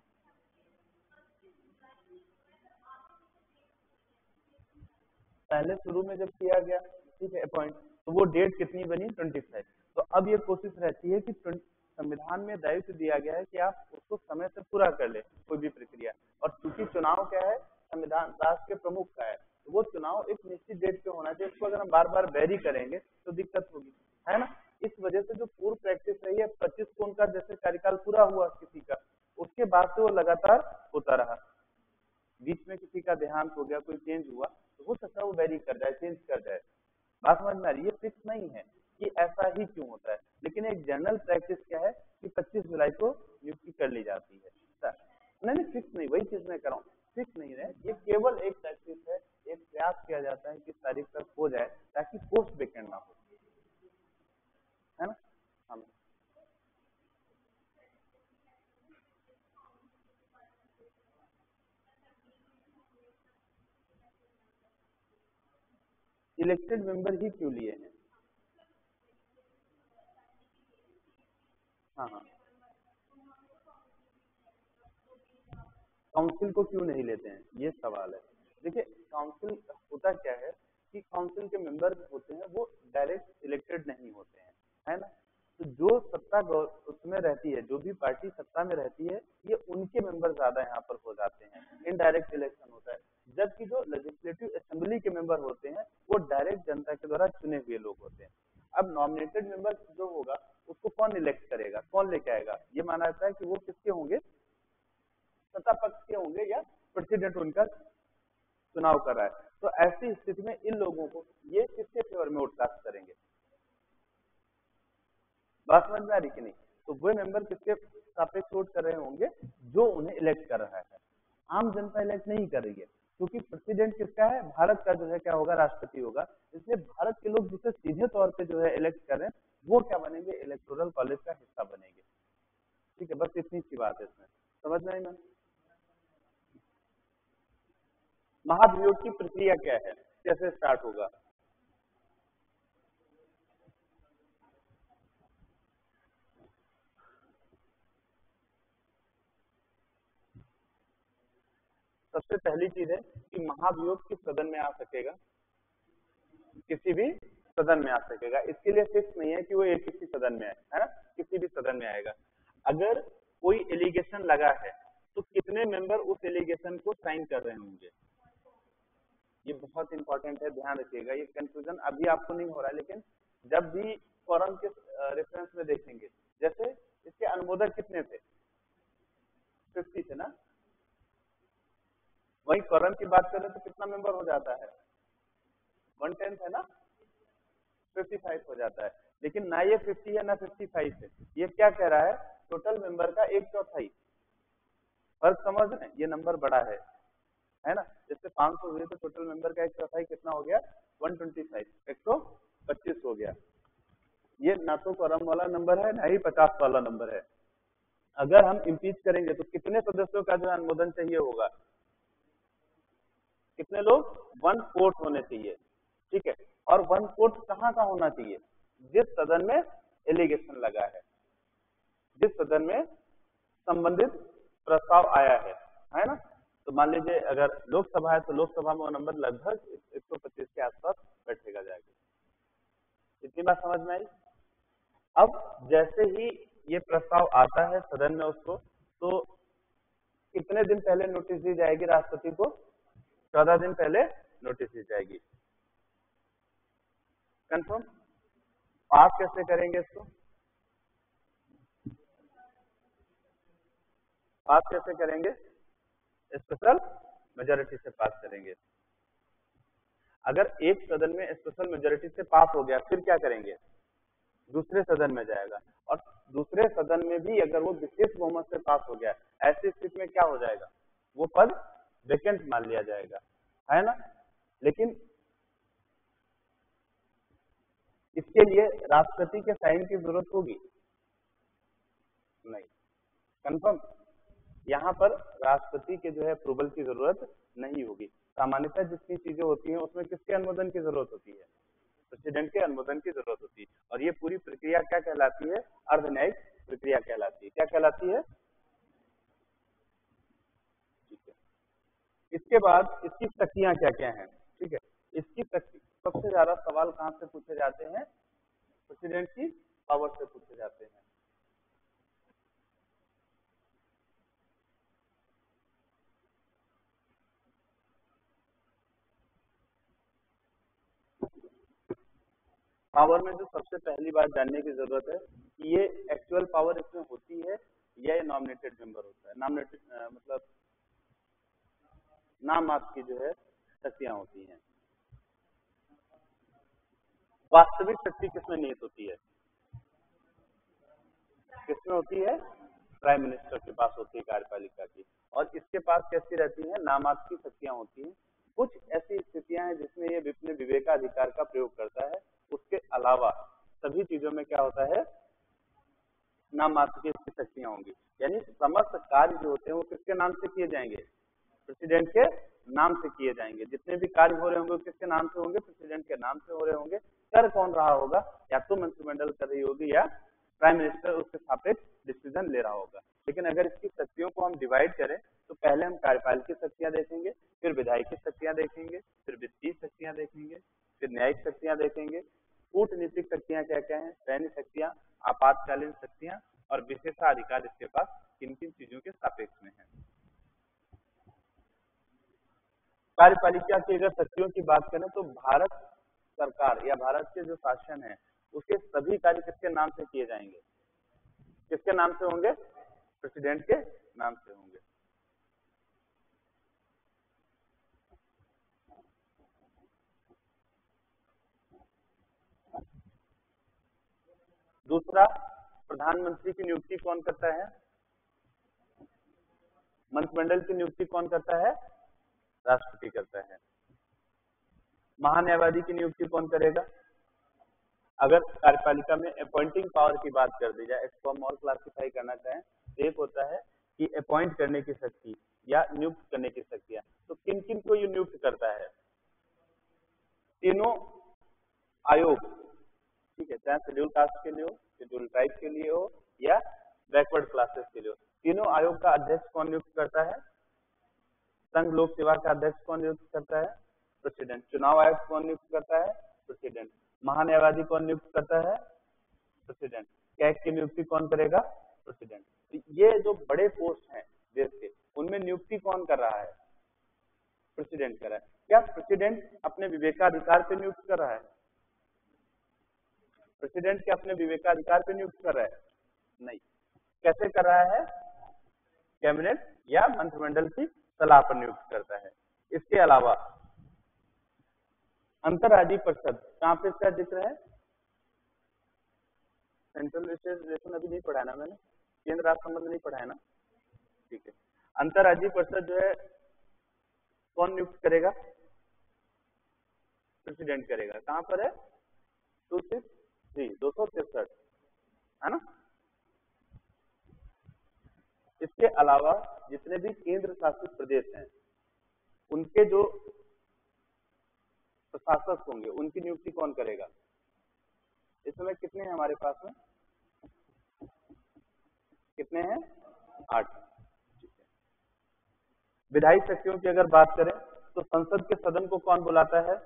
S1: पहले शुरू में जब किया गया, ठीक है, अपॉइंट, तो वो डेट कितनी बनी, ट्वेंटी फाइव। तो अब ये कोशिश रहती है कि संविधान में दायित्व दिया गया है कि आप उसको समय से पूरा कर ले कोई भी प्रक्रिया। और चूंकि चुनाव क्या है, संविधान राष्ट्र के प्रमुख का है, तो वो चुनाव एक निश्चित डेट पे होना चाहिए। उसको अगर हम बार बार वेरी करेंगे तो दिक्कत होगी, है ना। इस वजह से जो पूर्व प्रैक्टिस रही है, पच्चीस को उनका जैसे कार्यकाल पूरा हुआ किसी का, उसके बाद से वो लगातार होता रहा। बीच में किसी का देहांत हो गया, कोई चेंज हुआ, तो हो सकता है वो वेरी कर जाए, चेंज कर जाए। बात समझ में आ रही है, ये फिक्स नहीं है कि ऐसा ही क्यों होता है, लेकिन एक जनरल प्रैक्टिस क्या है कि पच्चीस जुलाई को नियुक्ति कर ली जाती है। नहीं नहीं फिक्स नहीं, वही चीज मैं कर रहा हूँ, फिक्स नहीं है, ये केवल एक प्रैक्टिस है, एक प्रयास किया जाता है कि तारीख तक हो जाए ताकि पोस्ट वेकेंट ना हो, है ना। हम इलेक्टेड मेंबर ही क्यों लिए हैं? हाँ हाँ, काउंसिल को क्यों नहीं लेते हैं, ये सवाल है। देखिए काउंसिल होता क्या है कि काउंसिल के मेंबर होते हैं वो डायरेक्ट इलेक्टेड नहीं होते हैं, है ना। तो जो सत्ता उसमें रहती है, जो भी पार्टी सत्ता में रहती है, ये उनके मेंबर ज्यादा यहाँ पर हो जाते हैं, इनडायरेक्ट इलेक्शन होता है। जबकि जो लेजिस्लेटिव असेंबली के मेंबर होते हैं वो डायरेक्ट जनता के द्वारा चुने हुए लोग होते हैं। अब नॉमिनेटेड मेंबर जो होगा उसको कौन इलेक्ट करेगा, कौन लेके आएगा, ये माना जाता है कि वो किसके होंगे, सत्ता पक्ष के होंगे या प्रेसिडेंट उनका चुनाव कर रहा है। तो ऐसी स्थिति में इन लोगों को ये किसके फेवर में वोट कास्ट करेंगे, बात समझ में आ रही कि नहीं। तो वो मेंबर किसके सापेक्ष वोट कर रहे होंगे, जो उन्हें इलेक्ट कर रहा है। आम जनता इलेक्ट नहीं कर रही है, क्योंकि प्रेसिडेंट किसका है, भारत का जो है क्या होगा, राष्ट्रपति होगा। इसलिए भारत के लोग जिसे सीधे तौर पे जो है इलेक्ट कर रहे हैं वो क्या बनेंगे, इलेक्टोरल कॉलेज का हिस्सा बनेंगे। ठीक है, बस इतनी सी बात है इसमें, समझ में आई मैम। महाभियोग की प्रक्रिया क्या है, कैसे स्टार्ट होगा। सबसे पहली चीज है कि महाभियोग किस सदन में आ सकेगा, किसी भी सदन में आ सकेगा। इसके लिए फिक्स नहीं है कि वो एक किसी सदन में आए, है ना, किसी भी सदन में आएगा। अगर कोई एलिगेशन लगा है तो कितने मेंबर उस एलिगेशन को साइन कर रहे होंगे, ये बहुत इंपॉर्टेंट है, ध्यान रखिएगा। ये कंफ्यूजन अभी आपको नहीं हो रहा है, लेकिन जब भी फॉरम के रेफरेंस में देखेंगे, जैसे इसके अनुमोदक कितने थे, फिफ्टी थे ना, वही फॉरम की बात करें तो कितना मेंबर हो जाता है, वन टेंथ है ना, फिफ्टी फाइव हो जाता है। लेकिन ना ये फिफ्टी है ना फिफ्टी फाइव है, ये क्या कह रहा है, टोटल मेंबर का एक चौथाई। फर्क समझ रहे हैं, ये नंबर बड़ा है है ना। जैसे पाँच सौ हुए तो टोटल मेंबर का एक चौथाई कितना हो गया, वन ट्वेंटी फाइव, एक सौ पच्चीस हो गया। ये ना तो कॉरम वाला नंबर है ना ही पचास वाला नंबर है। अगर हम इम्पीच करेंगे तो कितने सदस्यों का जो अनुमोदन चाहिए होगा, कितने लोग, वन फोर्थ होने चाहिए। ठीक है, और वन फोर्थ कहाँ का होना चाहिए, जिस सदन में एलिगेशन लगा है, जिस सदन में संबंधित प्रस्ताव आया है है ना। तो मान लीजिए अगर लोकसभा है तो लोकसभा में वो नंबर लगभग एक सौ पच्चीस के आसपास बैठेगा जाएगा। इतनी बात समझ में आई। अब जैसे ही ये प्रस्ताव आता है सदन में उसको, तो कितने दिन पहले नोटिस दी जाएगी राष्ट्रपति को, चौदह दिन पहले नोटिस दी जाएगी। कंफर्म। पास कैसे करेंगे इसको, पास कैसे करेंगे, स्पेशल मेजोरिटी से पास करेंगे। अगर एक सदन में स्पेशल मेजोरिटी से पास हो गया फिर क्या करेंगे, दूसरे सदन में जाएगा, और दूसरे सदन में भी अगर वो विशेष बहुमत से पास हो गया, ऐसी स्थिति में क्या हो जाएगा, वो पद वेकेंट मान लिया जाएगा, है ना। लेकिन इसके लिए राष्ट्रपति के साइन की जरूरत होगी नहीं, कंफर्म। यहाँ पर राष्ट्रपति के जो है अप्रूवल की जरूरत नहीं होगी। सामान्यतः जितनी चीजें होती हैं उसमें किसके अनुमोदन की जरूरत होती है, प्रेसिडेंट के अनुमोदन की जरूरत होती है। और ये पूरी प्रक्रिया क्या कहलाती है, अर्धन्यायिक प्रक्रिया कहलाती है। क्या कहलाती है, ठीक है। इसके बाद इसकी शक्तियां क्या क्या हैं, ठीक है। इसकी शक्ति, सबसे ज्यादा सवाल कहाँ से पूछे जाते हैं, प्रेसिडेंट की पावर से पूछे जाते हैं। पावर में जो सबसे पहली बात जानने की जरूरत है कि ये एक्चुअल पावर इसमें होती है या ये नॉमिनेटेड मेंबर होता है। नॉमिनेटेड मतलब नाम मात्र की जो है शक्तियां होती हैं। वास्तविक शक्ति किसमें निहित होती है, किसमें होती है, प्राइम मिनिस्टर के पास होती है कार्यपालिका की, और इसके पास कैसी रहती है, नाम मात्र की शक्तियां होती हैं। कुछ ऐसी स्थितियां हैं जिसमें ये अपने विवेकाधिकार का प्रयोग करता है, उसके अलावा सभी चीजों में क्या होता है, नाम मात्र की इसकी शक्तियां होंगी। यानी समस्त कार्य जो होते हैं वो किसके नाम से किए जाएंगे, प्रेसिडेंट के नाम से किए जाएंगे। जितने भी कार्य हो रहे होंगे किसके नाम से होंगे? प्रेसिडेंट के नाम से हो रहे होंगे। कर कौन रहा होगा? या तो मंत्रिमंडल कर रही होगी या प्राइम मिनिस्टर उसके सापेक्ष डिसीजन ले रहा होगा। लेकिन अगर इसकी शक्तियों को हम डिवाइड करें तो पहले हम कार्यपालिक की शक्तियां देखेंगे, फिर विधायिक की शक्तियां देखेंगे, फिर वित्तीय शक्तियां देखेंगे, फिर न्यायिक शक्तियां देखेंगे, कूटनीतिक शक्तियां क्या क्या है, सैन्य शक्तियां, आपातकालीन शक्तियां और विशेषाधिकार इसके पास किन किन चीजों के सापेक्ष में है। कार्यपालिका की अगर शक्तियों की बात करें तो भारत सरकार या भारत के जो शासन है उसके सभी कार्य किसके नाम से किए जाएंगे? किसके नाम से होंगे? प्रेसिडेंट के नाम से होंगे। दूसरा, प्रधानमंत्री की नियुक्ति कौन करता है? मंत्रिमंडल की नियुक्ति कौन करता है? राष्ट्रपति करता है। महान्यायवादी की नियुक्ति कौन करेगा? अगर कार्यपालिका में अपॉइंटिंग पावर की बात कर दी जाए, इसको हम और क्लासिफाई करना चाहें तो एक होता है कि अपॉइंट करने की शक्ति या नियुक्त करने की शक्तियां। तो किन किन को ये नियुक्त करता है? तीनों आयोग, ठीक है, चाहे शेड्यूल कास्ट के लिए हो, शेड्यूल ट्राइब के लिए हो या बैकवर्ड क्लासेस के लिए हो। तीनों आयोग का अध्यक्ष कौन नियुक्त करता है? संघ लोक सेवा का अध्यक्ष कौन नियुक्त करता है? प्रेसिडेंट। चुनाव आयोग कौन नियुक्त करता है? प्रेसिडेंट। महान्यायवादी कौन नियुक्त करता है? प्रेसिडेंट। कैग की नियुक्ति कौन करेगा? प्रेसिडेंट। तो ये जो बड़े पोस्ट हैं देश के, उनमें नियुक्ति कौन कर रहा है? प्रेसिडेंट कर रहा है। क्या प्रेसिडेंट अपने विवेकाधिकार पे नियुक्त कर रहा है? प्रेसिडेंट क्या अपने विवेकाधिकार पे नियुक्त कर रहा है? नहीं। कैसे कर रहा है? कैबिनेट या मंत्रिमंडल की सलाह पर नियुक्त करता है। इसके अलावा अंतर्राज्यीय परिषद, कहाँ पे इसका जिक्र है? सेंट्रल स्टेट रिलेशन अभी नहीं पढ़ा ना मैंने, केंद्र राज्य संबंध नहीं पढ़ा है ना, ठीक है। अंतर्राज्यीय परिषद जो है कौन नियुक्त करेगा? प्रेसिडेंट करेगा। कहाँ पर है? टू सिक्स थ्री दो सौ तिरसठ, है ना। इसके अलावा जितने भी केंद्र शासित प्रदेश हैं उनके जो प्रशासक होंगे उनकी नियुक्ति कौन करेगा? इस समय कितने हैं हमारे पास में? कितने हैं? आठ। विधायी शक्तियों की अगर बात करें तो संसद के सदन को कौन बुलाता है?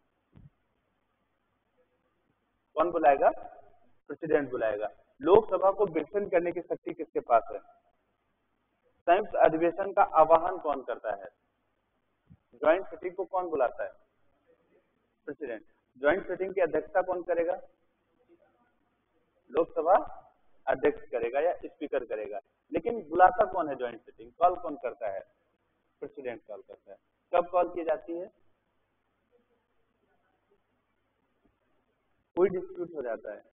S1: कौन बुलाएगा? प्रेसिडेंट बुलाएगा। लोकसभा को विघटन करने की शक्ति किसके पास है? संयुक्त अधिवेशन का आह्वान कौन करता है? ज्वाइंट सिटिंग को कौन बुलाता है? प्रेसिडेंट। ज्वाइंट सिटिंग की अध्यक्षता कौन करेगा? लोकसभा अध्यक्ष करेगा या स्पीकर करेगा। लेकिन बुलाता कौन है ज्वाइंट सिटिंग? कॉल कौन करता है? प्रेसिडेंट कॉल करता है। कब कॉल की जाती है? कोई डिस्प्यूट हो जाता है।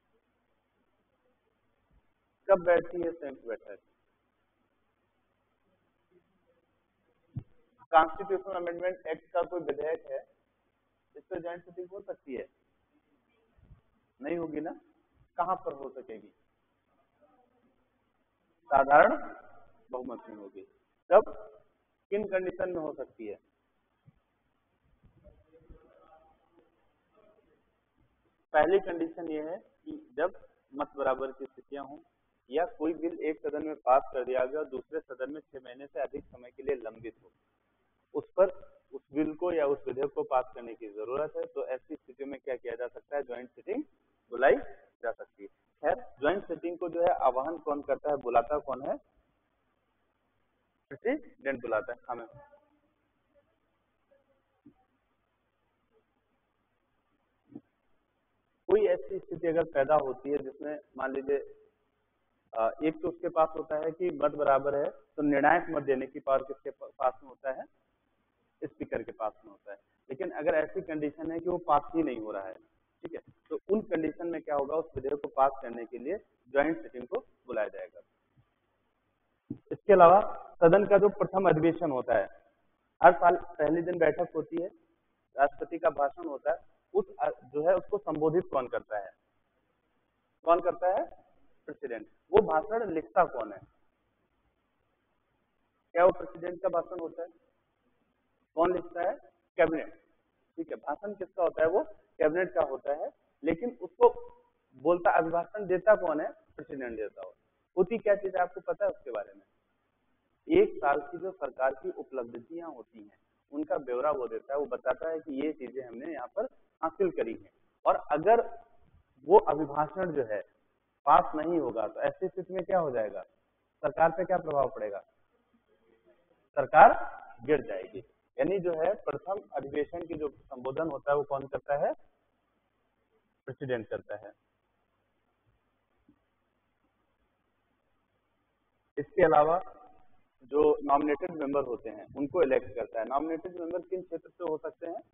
S1: कब बैठती है संयुक्त बैठक? कॉन्स्टिट्यूशनल अमेंडमेंट एक्ट का कोई विधेयक है, इस पर ज्वाइंट सिटिंग हो सकती है? नहीं होगी ना। कहां पर हो सकेगी? साधारण बहुमत में होगी। कब, किन कंडीशन में हो सकती है? पहली कंडीशन ये है कि जब मत बराबर की स्थितियां हों या कोई बिल एक सदन में पास कर दिया गया और दूसरे सदन में छह महीने से अधिक समय के लिए लंबित हो, उस पर उस बिल को या उस विधेयक को पास करने की जरूरत है। तो ऐसी स्थिति में क्या किया जा सकता है? ज्वाइंट सिटिंग बुलाई जा सकती है। खैर, ज्वाइंट सिटिंग को जो है आह्वान कौन करता है, बुलाता कौन है? प्रेसिडेंट बुलाता है। हमें कोई ऐसी स्थिति अगर पैदा होती है जिसमें मान लीजिए एक तो उसके पास होता है कि मत बराबर है, तो निर्णायक मत देने की पावर किसके पास में होता है? स्पीकर के पास में होता है। लेकिन अगर ऐसी कंडीशन है कि वो पास ही नहीं हो रहा है, ठीक है, तो उन कंडीशन में क्या होगा? उस विधेयक को पास करने के लिए ज्वाइंट सिटिंग को बुलाया जाएगा। इसके अलावा सदन का जो प्रथम अधिवेशन होता है, हर साल पहले दिन बैठक होती है, राष्ट्रपति का भाषण होता है, उस जो है उसको संबोधित कौन करता है? कौन करता है? प्रेसिडेंट। वो भाषण लिखता कौन है? क्या वो प्रेसिडेंट का भाषण होता है? कौन लिखता है? कैबिनेट। ठीक है, भाषण किसका होता है? वो कैबिनेट का होता है, लेकिन उसको बोलता, अभिभाषण देता कौन है? प्रेसिडेंट देता हो। होती क्या चीज है आपको पता है उसके बारे में? एक साल की जो सरकार की उपलब्धियां होती हैं उनका ब्यौरा वो देता है, वो बताता है कि ये चीजें हमने यहाँ पर हासिल करी हैं। और अगर वो अभिभाषण जो है पास नहीं होगा तो ऐसी स्थिति में क्या हो जाएगा? सरकार पे क्या प्रभाव पड़ेगा? सरकार गिर जाएगी। यानी जो है प्रथम अधिवेशन की जो संबोधन होता है वो कौन करता है? प्रेसिडेंट करता है। इसके अलावा जो नॉमिनेटेड मेंबर होते हैं उनको इलेक्ट करता है। नॉमिनेटेड मेंबर किन क्षेत्र से हो सकते हैं?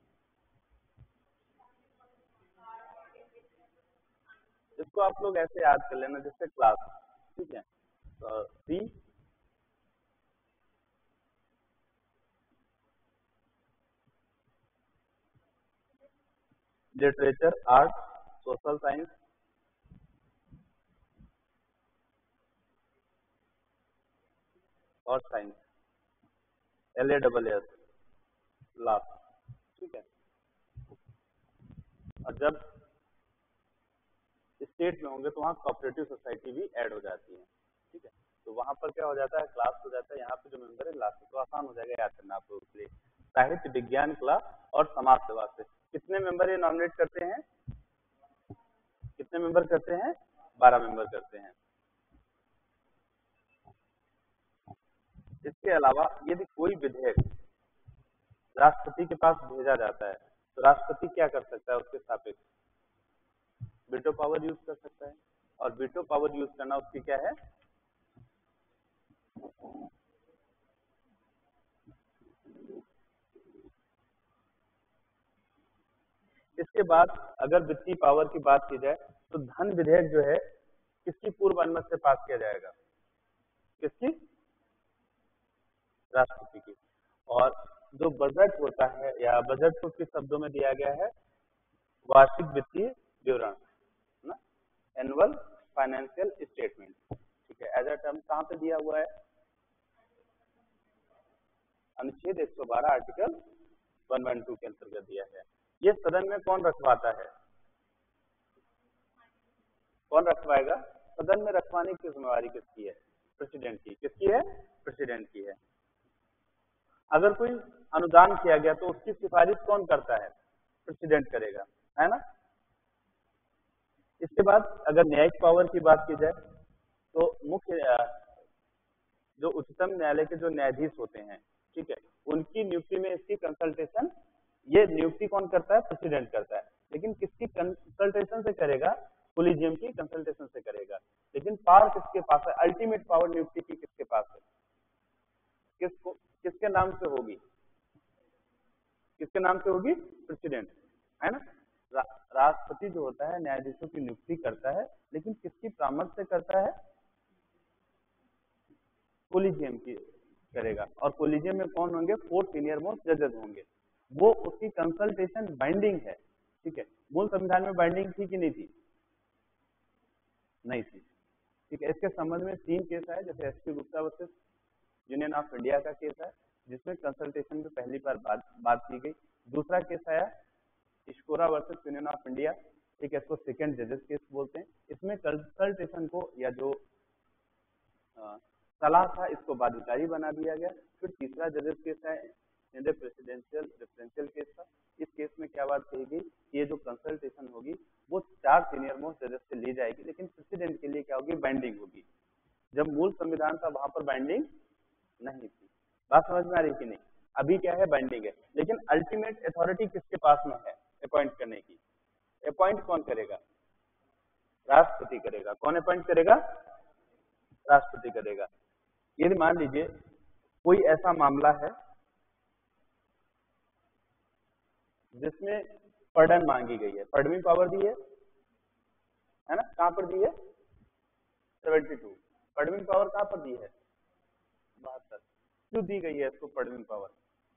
S1: इसको आप लोग ऐसे याद कर लेना जैसे क्लास, ठीक है। C literature, art, social science, और science, L A double S, last, ठीक है। और जब स्टेट में होंगे तो वहाँ कोऑपरेटिव सोसाइटी भी ऐड हो जाती है, ठीक है। तो वहां पर क्या हो जाता है? क्लास हो जाता है। यहाँ पे जो मेंबर है लास्ट, तो आसान हो जाएगा याद करना आप लोगों के लिए। साहित्य, विज्ञान, कला और समाज सेवा से कितने मेंबर ये नॉमिनेट करते हैं? कितने मेंबर करते हैं? बारह मेंबर करते हैं। इसके अलावा यदि कोई विधेयक राष्ट्रपति के पास भेजा जाता है तो राष्ट्रपति क्या कर सकता है? उसके सापेक्ष वीटो पावर यूज कर सकता है। और वीटो पावर यूज करना उसकी क्या है? इसके बाद अगर वित्तीय पावर की बात की जाए तो धन विधेयक जो है किसकी पूर्व अनुमति से पास किया जाएगा? किसकी? राष्ट्रपति की। और जो बजट होता है या बजट को किस शब्दों में दिया गया है? वार्षिक वित्तीय विवरण ना, एनुअल फाइनेंशियल स्टेटमेंट, ठीक है। एज अ टर्म कहाँ पे दिया हुआ है? अनुच्छेद एक सौ बारह आर्टिकल एक सौ बारह के अंतर्गत दिया है। ये सदन में कौन रखवाता है? कौन रखवाएगा? सदन में रखवाने की जिम्मेवारी किसकी है? प्रेसिडेंट की। किसकी है? प्रेसिडेंट की है। अगर कोई अनुदान किया गया तो उसकी सिफारिश कौन करता है? प्रेसिडेंट करेगा, है ना। इसके बाद अगर न्यायिक पावर की बात की जाए तो मुख्य जो उच्चतम न्यायालय के जो न्यायाधीश होते हैं, ठीक है, उनकी नियुक्ति में इसकी कंसल्टेशन, ये नियुक्ति कौन करता है? प्रेसिडेंट करता है। लेकिन किसकी कंसल्टेशन से करेगा? कोलिजियम की कंसल्टेशन से करेगा। लेकिन पावर किसके पास है? अल्टीमेट पावर नियुक्ति की किसके पास है? किसको, किसके नाम से होगी? किसके नाम से होगी? प्रेसिडेंट, है ना। रा, राष्ट्रपति जो होता है न्यायाधीशों की नियुक्ति करता है, लेकिन किसकी परामर्श से करता है? कोलिजियम की करेगा। और कोलिजियम में कौन होंगे? फोर सीनियर मोस्ट जजेस होंगे। वो उसकी कंसल्टेशन बाइंडिंग है, ठीक है। मूल संविधान में बाइंडिंग थी कि नहीं थी? नहीं थी, ठीक है। इसके संबंध में तीन केस आए, जैसे S P Gupta versus Union of India का केस है जिसमें कंसल्टेशन में पहली बार बात बात की गई। दूसरा केस आया SCORA versus Union of India, ठीक है, इसको सेकंड जजेस केस बोलते हैं। इसमें कंसल्टेशन को या जो सलाह था इसको बाध्यकारी बना दिया गया। फिर तीसरा जजेस केस है इंडिया प्रेसिडेंशियल डिफरेंशियल केस था। इस केस में क्या बात कही गई? ये जो कंसल्टेशन होगी वो चार सीनियर मोस्ट जजेस से ली जाएगी, लेकिन प्रेसिडेंट के लिए क्या होगी? बाइंडिंग होगी। जब मूल संविधान था वहां पर बाइंडिंग नहीं थी। बात समझ में आ रही कि नहीं? अभी क्या है? बाइंडिंग है। लेकिन अल्टीमेट अथॉरिटी किसके पास में है अपॉइंट करने की? अपॉइंट कौन करेगा? राष्ट्रपति करेगा। कौन अपॉइंट करेगा? राष्ट्रपति करेगा। यदि मान लीजिए कोई ऐसा मामला है जिसमें पढ़न मांगी गई है, पढ़वी पावर दी है, है ना। कहां पर दी है? बहत्तर। पढ़वी पावर कहां पर दी है? बहत्तर। क्यों दी गई है इसको पढ़वी पावर?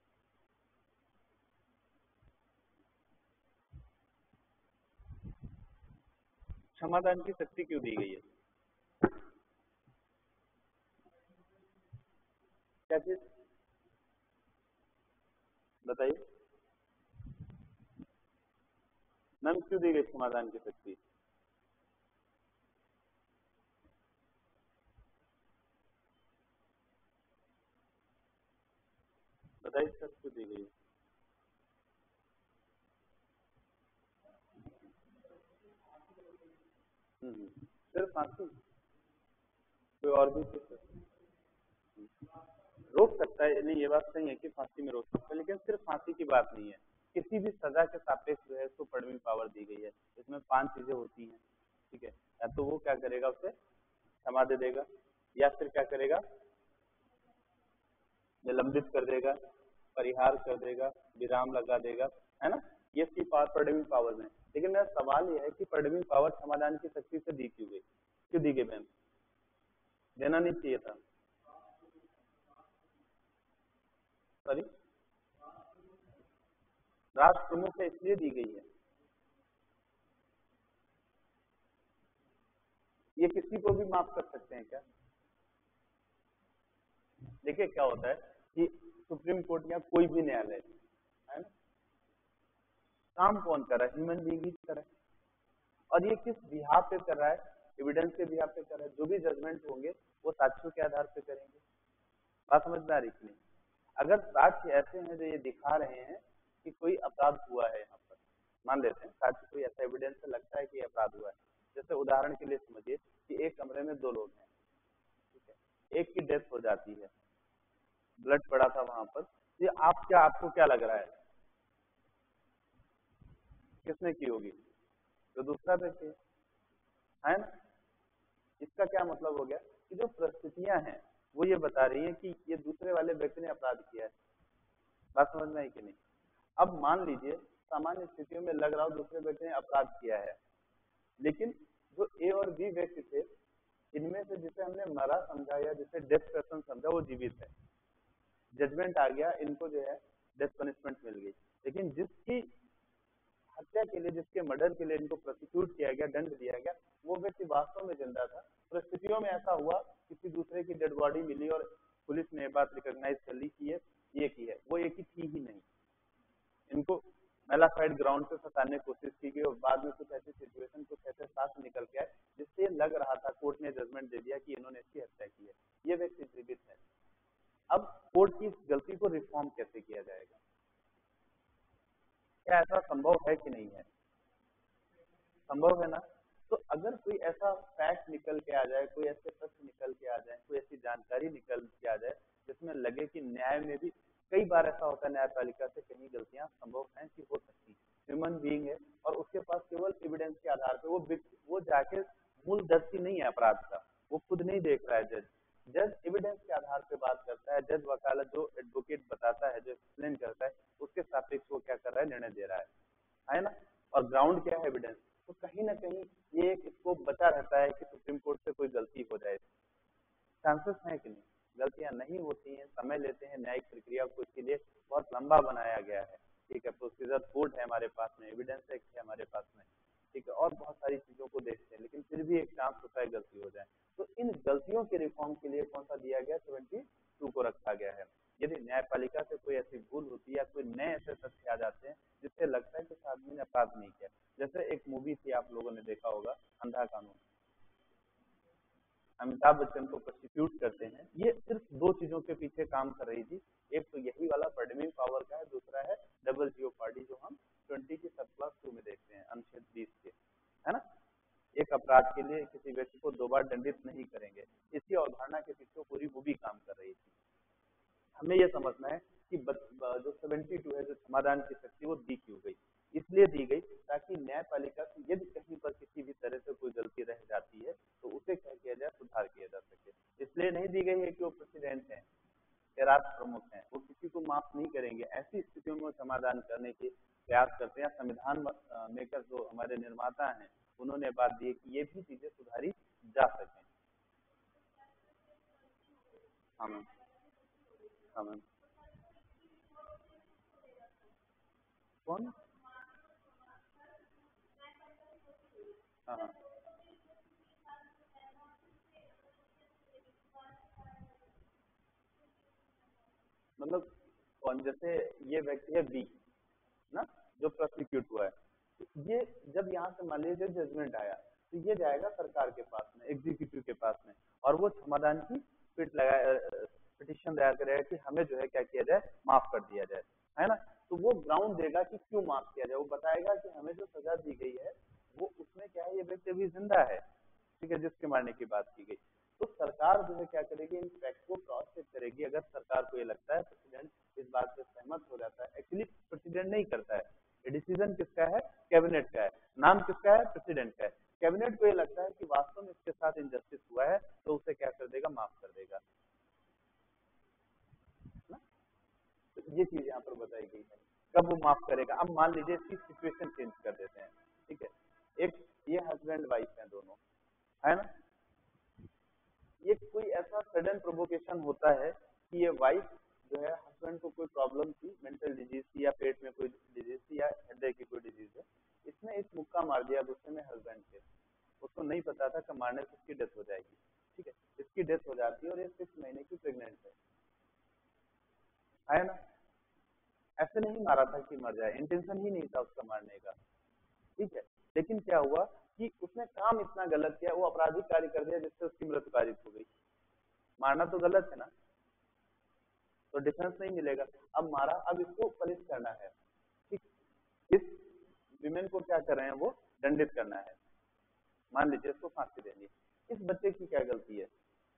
S1: क्षमादान की शक्ति क्यों दी गई है? क्या चीज? बताइए मैम क्यों दी गई समाधान की शक्ति? बताइए सर क्यों दी गई? हम्म, सिर्फ फांसी? कोई और भी कुछ रोक सकता है? नहीं, ये बात सही है कि फांसी में रोक सकता है, लेकिन सिर्फ फांसी की बात नहीं है। किसी भी सजा के सापेक्ष जो है उसको पड़वी पावर दी गई है। इसमें पांच चीजें होती हैं, ठीक है। या तो वो क्या करेगा, उसे क्षमा दे देगा, या फिर क्या करेगा, निलंबित कर देगा, परिहार कर देगा, विराम लगा देगा, है ना। ये इसकी पावर पड़वी पावर में। लेकिन मेरा सवाल यह है कि पड़वी पावर समाधान की शक्ति से दी क्यों गई? क्यों दी गई मैम? देना नहीं चाहिए था। सॉरी, राष्ट्र प्रमुख है इसलिए दी गई है। ये किसी को भी माफ कर सकते हैं क्या? देखिए क्या होता है कि सुप्रीम कोर्ट या कोई भी न्यायालय है ना, काम कौन कर रहा है? ह्यूमन बीइंग ही कर रहा है। और ये किस बिहाफ पे कर रहा है? एविडेंस के बिहाफ पे कर रहा है। जो भी जजमेंट होंगे वो साक्ष्यों के आधार पे करेंगे। बात समझ में आ रही कि नहीं? अगर साक्ष्य ऐसे हैं जो ये दिखा रहे हैं कि कोई अपराध हुआ है, यहाँ पर मान लेते हैं साक्ष्य कोई ऐसा एविडेंस से लगता है कि अपराध हुआ है। जैसे उदाहरण के लिए समझिए कि एक कमरे में दो लोग हैं, ठीक है, एक की डेथ हो जाती है, ब्लड पड़ा था वहां पर। ये आप क्या, आपको क्या लग रहा है किसने की होगी? तो दूसरा व्यक्ति है ना। इसका क्या मतलब हो गया कि जो परिस्थितियां हैं वो ये बता रही है कि ये दूसरे वाले व्यक्ति ने अपराध किया है। बात समझ में आई कि नहीं? अब मान लीजिए सामान्य स्थितियों में लग रहा हो दूसरे व्यक्ति ने अपराध किया है, लेकिन जो ए और बी व्यक्ति थे, इनमें से जिसे हमने मरा समझा या जिसे डेथ पर्सन समझा वो जीवित है। जजमेंट आ गया, इनको जो है डेथ पनिशमेंट मिल गई। लेकिन जिसकी हत्या के लिए, जिसके मर्डर के लिए इनको प्रोसिक्यूट किया गया, दंड दिया गया, वो व्यक्ति वास्तव में जिंदा था। परिस्थितियों में ऐसा हुआ, किसी दूसरे की डेड बॉडी मिली और पुलिस ने बात रिकॉग्नाइज कर ली कि ये ये की है, वो एक ही थी ही नहीं। इनको मेलाफाइड ग्राउंड पे फंसाने की कोशिश की गई और बाद में कुछ ऐसी सिचुएशन, कुछ ऐसे साक्ष्य निकल के आए जिससे लग रहा था, कोर्ट ने जजमेंट दे दिया कि इन्होंने इसकी हत्या की है। ये व्यक्ति जीवित है। अब कोर्ट की इस गलती को रिफॉर्म कैसे किया जाएगा? क्या ऐसा संभव है कि नहीं है? संभव है ना। तो अगर कोई ऐसा फैक्ट निकल के आ जाए, कोई ऐसे तथ्य निकल के आ जाए, कोई ऐसी जानकारी निकल के आ जाए जिसमें लगे कि न्याय में भी, कई बार ऐसा होता है न्यायपालिका से कहीं गलतियां संभव है कि हो सकती है, ह्यूमन बीइंग है और उसके पास केवल एविडेंस के आधार पर वो वो जाके मूल दर्शी नहीं है अपराध का, वो खुद नहीं देख रहा है। जज जज एविडेंस के आधार पे बात करता है। जज वकालत जो एडवोकेट बताता है, जो एक्सप्लेन करता है, उसके सापेक्ष वो क्या कर रहा है, निर्णय दे रहा है है ना। और ग्राउंड क्या है, एविडेंस। तो कहीं ना कहीं ये एक स्कोप बचा रहता है कि सुप्रीम कोर्ट से कोई गलती हो जाए। चांसेस हैं कि नहीं? गलतियां नहीं होती हैं, समय लेते हैं, न्यायिक प्रक्रिया को इसके लिए बहुत लंबा बनाया गया है, ठीक है। प्रोसीजर कोड है हमारे पास में, एविडेंस एक्ट है हमारे पास में, ठीक है, और बहुत सारी चीजों को देखते हैं, लेकिन फिर भी एक चांस होता है गलती हो जाए। तो इन गलतियों के रिफॉर्म के लिए कौन सा दिया गया, सेवेंटी टू को रखा गया है। यदि न्यायपालिका से कोई ऐसी भूल होती है या कोई नए ऐसे तथ्य आ जाते हैं जिससे लगता है कि इस आदमी ने अपराध नहीं किया, जैसे एक मूवी थी, आप लोगों ने देखा होगा, अंधा कानून, अमिताभ बच्चन को प्रोसिक्यूट करते हैं। ये सिर्फ दो चीजों के पीछे काम कर रही थी, एक तो यही वाला पर्डमिंग पावर का है, दूसरा है डबल जियो पार्टी जो हम ट्वेंटी की सब क्लास टू में देखते हैं, अनुच्छेद बीस के, है ना। एक अपराध के लिए किसी व्यक्ति को दो बार दंडित नहीं करेंगे, इसी अवधारणा के पीछे पूरी मूवी काम कर रही थी। हमें यह समझना है कि जो सेवेंटी टू है, जो समाधान की शक्ति, वो दी क्यों गई? इसलिए दी गई ताकि न्यायपालिका की यदि कहीं पर किसी भी तरह से कोई गलती रह जाती है तो उसे क्या किया जाए, सुधार किया जा सके। इसलिए नहीं दी गई है कि वो प्रेसिडेंट है या राष्ट्र प्रमुख है, वो किसी को माफ नहीं करेंगे। ऐसी स्थितियों में समाधान करने के प्रयास करते हैं। संविधान मेकर जो हमारे निर्माता हैं, उन्होंने बात दी है कि ये भी चीजें सुधारी जा सके। हाँ मैम, हाँ मैम। कौन? हाँ हाँ, मतलब कौन, जैसे ये व्यक्ति है बी ना, जो प्रोसिक्यूट हुआ है, तो ये जब यहाँ से मान लीजिए जजमेंट आया तो ये जाएगा सरकार के पास में, एग्जीक्यूटिव के पास में, और वो क्षमादान की पिट लगाए, पिटिशन दायर करेगा कि हमें जो है क्या किया जाए, माफ कर दिया जाए, है ना। तो वो ग्राउंड देगा कि क्यों माफ किया जाए, वो बताएगा कि हमें जो सजा दी गई है वो उसमें क्या है, ये व्यक्ति अभी जिंदा है, ठीक है, जिसके मारने की बात की गई। तो सरकार जो है क्या करेगी, इन फैक्ट को क्रॉस चेक करेगी। अगर सरकार को ये लगता है, प्रेसिडेंट इस बात से सहमत हो जाता है, एक्चुअली प्रेसिडेंट नहीं करता है, ये डिसीजन किसका है, कैबिनेट का है, नाम किसका है, प्रेसिडेंट का है। कैबिनेट को ये लगता है कि वास्तव में इसके साथ इनजस्टिस हुआ है, तो उसे क्या कर देगा, माफ कर देगा ना। तो ये चीज यहाँ पर बताई गई है, कब वो माफ करेगा। अब मान लीजिए इसकी सिचुएशन चेंज कर देते हैं, ठीक है, एक ये हस्बैंड वाइफ है दोनों, है ना। ये कोई ऐसा सडन प्रोवोकेशन होता है कि ये वाइफ जो है हस्बैंड को कोई प्रॉब्लम थी, मेंटल डिजीज थी या पेट में कोई डिजीज थी या हृदय की कोई डिजीज है, इसने एक मुक्का मार दिया गुस्से में हस्बैंड के, उसको नहीं पता था कि मारने से इसकी डेथ हो जाएगी, ठीक है, इसकी डेथ हो जाती है और ये सिक्स महीने की प्रेग्नेंट है है ना। ऐसे नहीं मारा था कि मर जाए, इंटेंशन ही नहीं था उसका मारने का, ठीक है। लेकिन क्या हुआ कि उसने काम इतना गलत किया, वो आपराधिक कार्य कर दिया जिससे उसकी मृत्यु पारित हो गई। मारना तो गलत है ना, तो डिफेंस नहीं मिलेगा। अब मारा, अब इसको पनिश करना है, ठीक, इस विमेन को क्या कर रहे हैं, वो दंडित करना है, मान लीजिए इसको फांसी देनी है। इस बच्चे की क्या गलती है,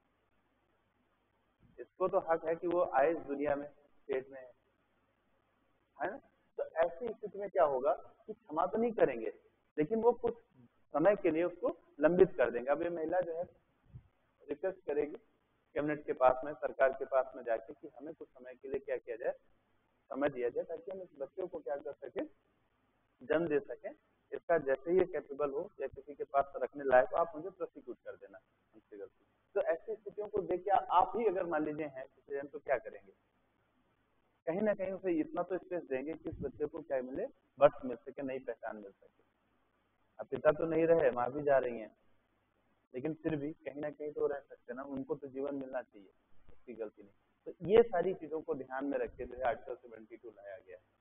S1: इसको तो हक है कि वो आए इस दुनिया में, पेट में है, है ना। तो ऐसी स्थिति में क्या होगा कि क्षमा तो नहीं करेंगे, लेकिन वो कुछ समय के लिए उसको लंबित कर देंगे। अब ये महिला जो है रिक्वेस्ट करेगी कैबिनेट के पास में, सरकार के पास में जाके कि हमें कुछ समय के लिए क्या किया जाए, समय दिया जाए, ताकि हम इस बच्चे को क्या कर सके, जन्म दे सके। इसका जैसे ही ये कैपेबल हो या किसी के पास रखने लायक हो, आप मुझे प्रोसिक्यूट कर देना हमसे गलती। तो ऐसी स्थितियों को देख के आप ही अगर मान लीजिए हैं प्रेसिडेंट, तो क्या करेंगे, कहीं ना कहीं उसे इतना तो स्पेस देंगे कि इस बच्चे को क्या मिले, बर्थ मिल सके, नई पहचान मिल सके। अब पिता तो नहीं रहे, माँ भी जा रही है, लेकिन फिर भी कहीं ना कहीं तो रह सकते ना, उनको तो जीवन मिलना चाहिए, उसकी गलती नहीं। तो ये सारी चीजों को ध्यान में रख के जो है आर्टिकल सेवेंटी टू लाया गया है।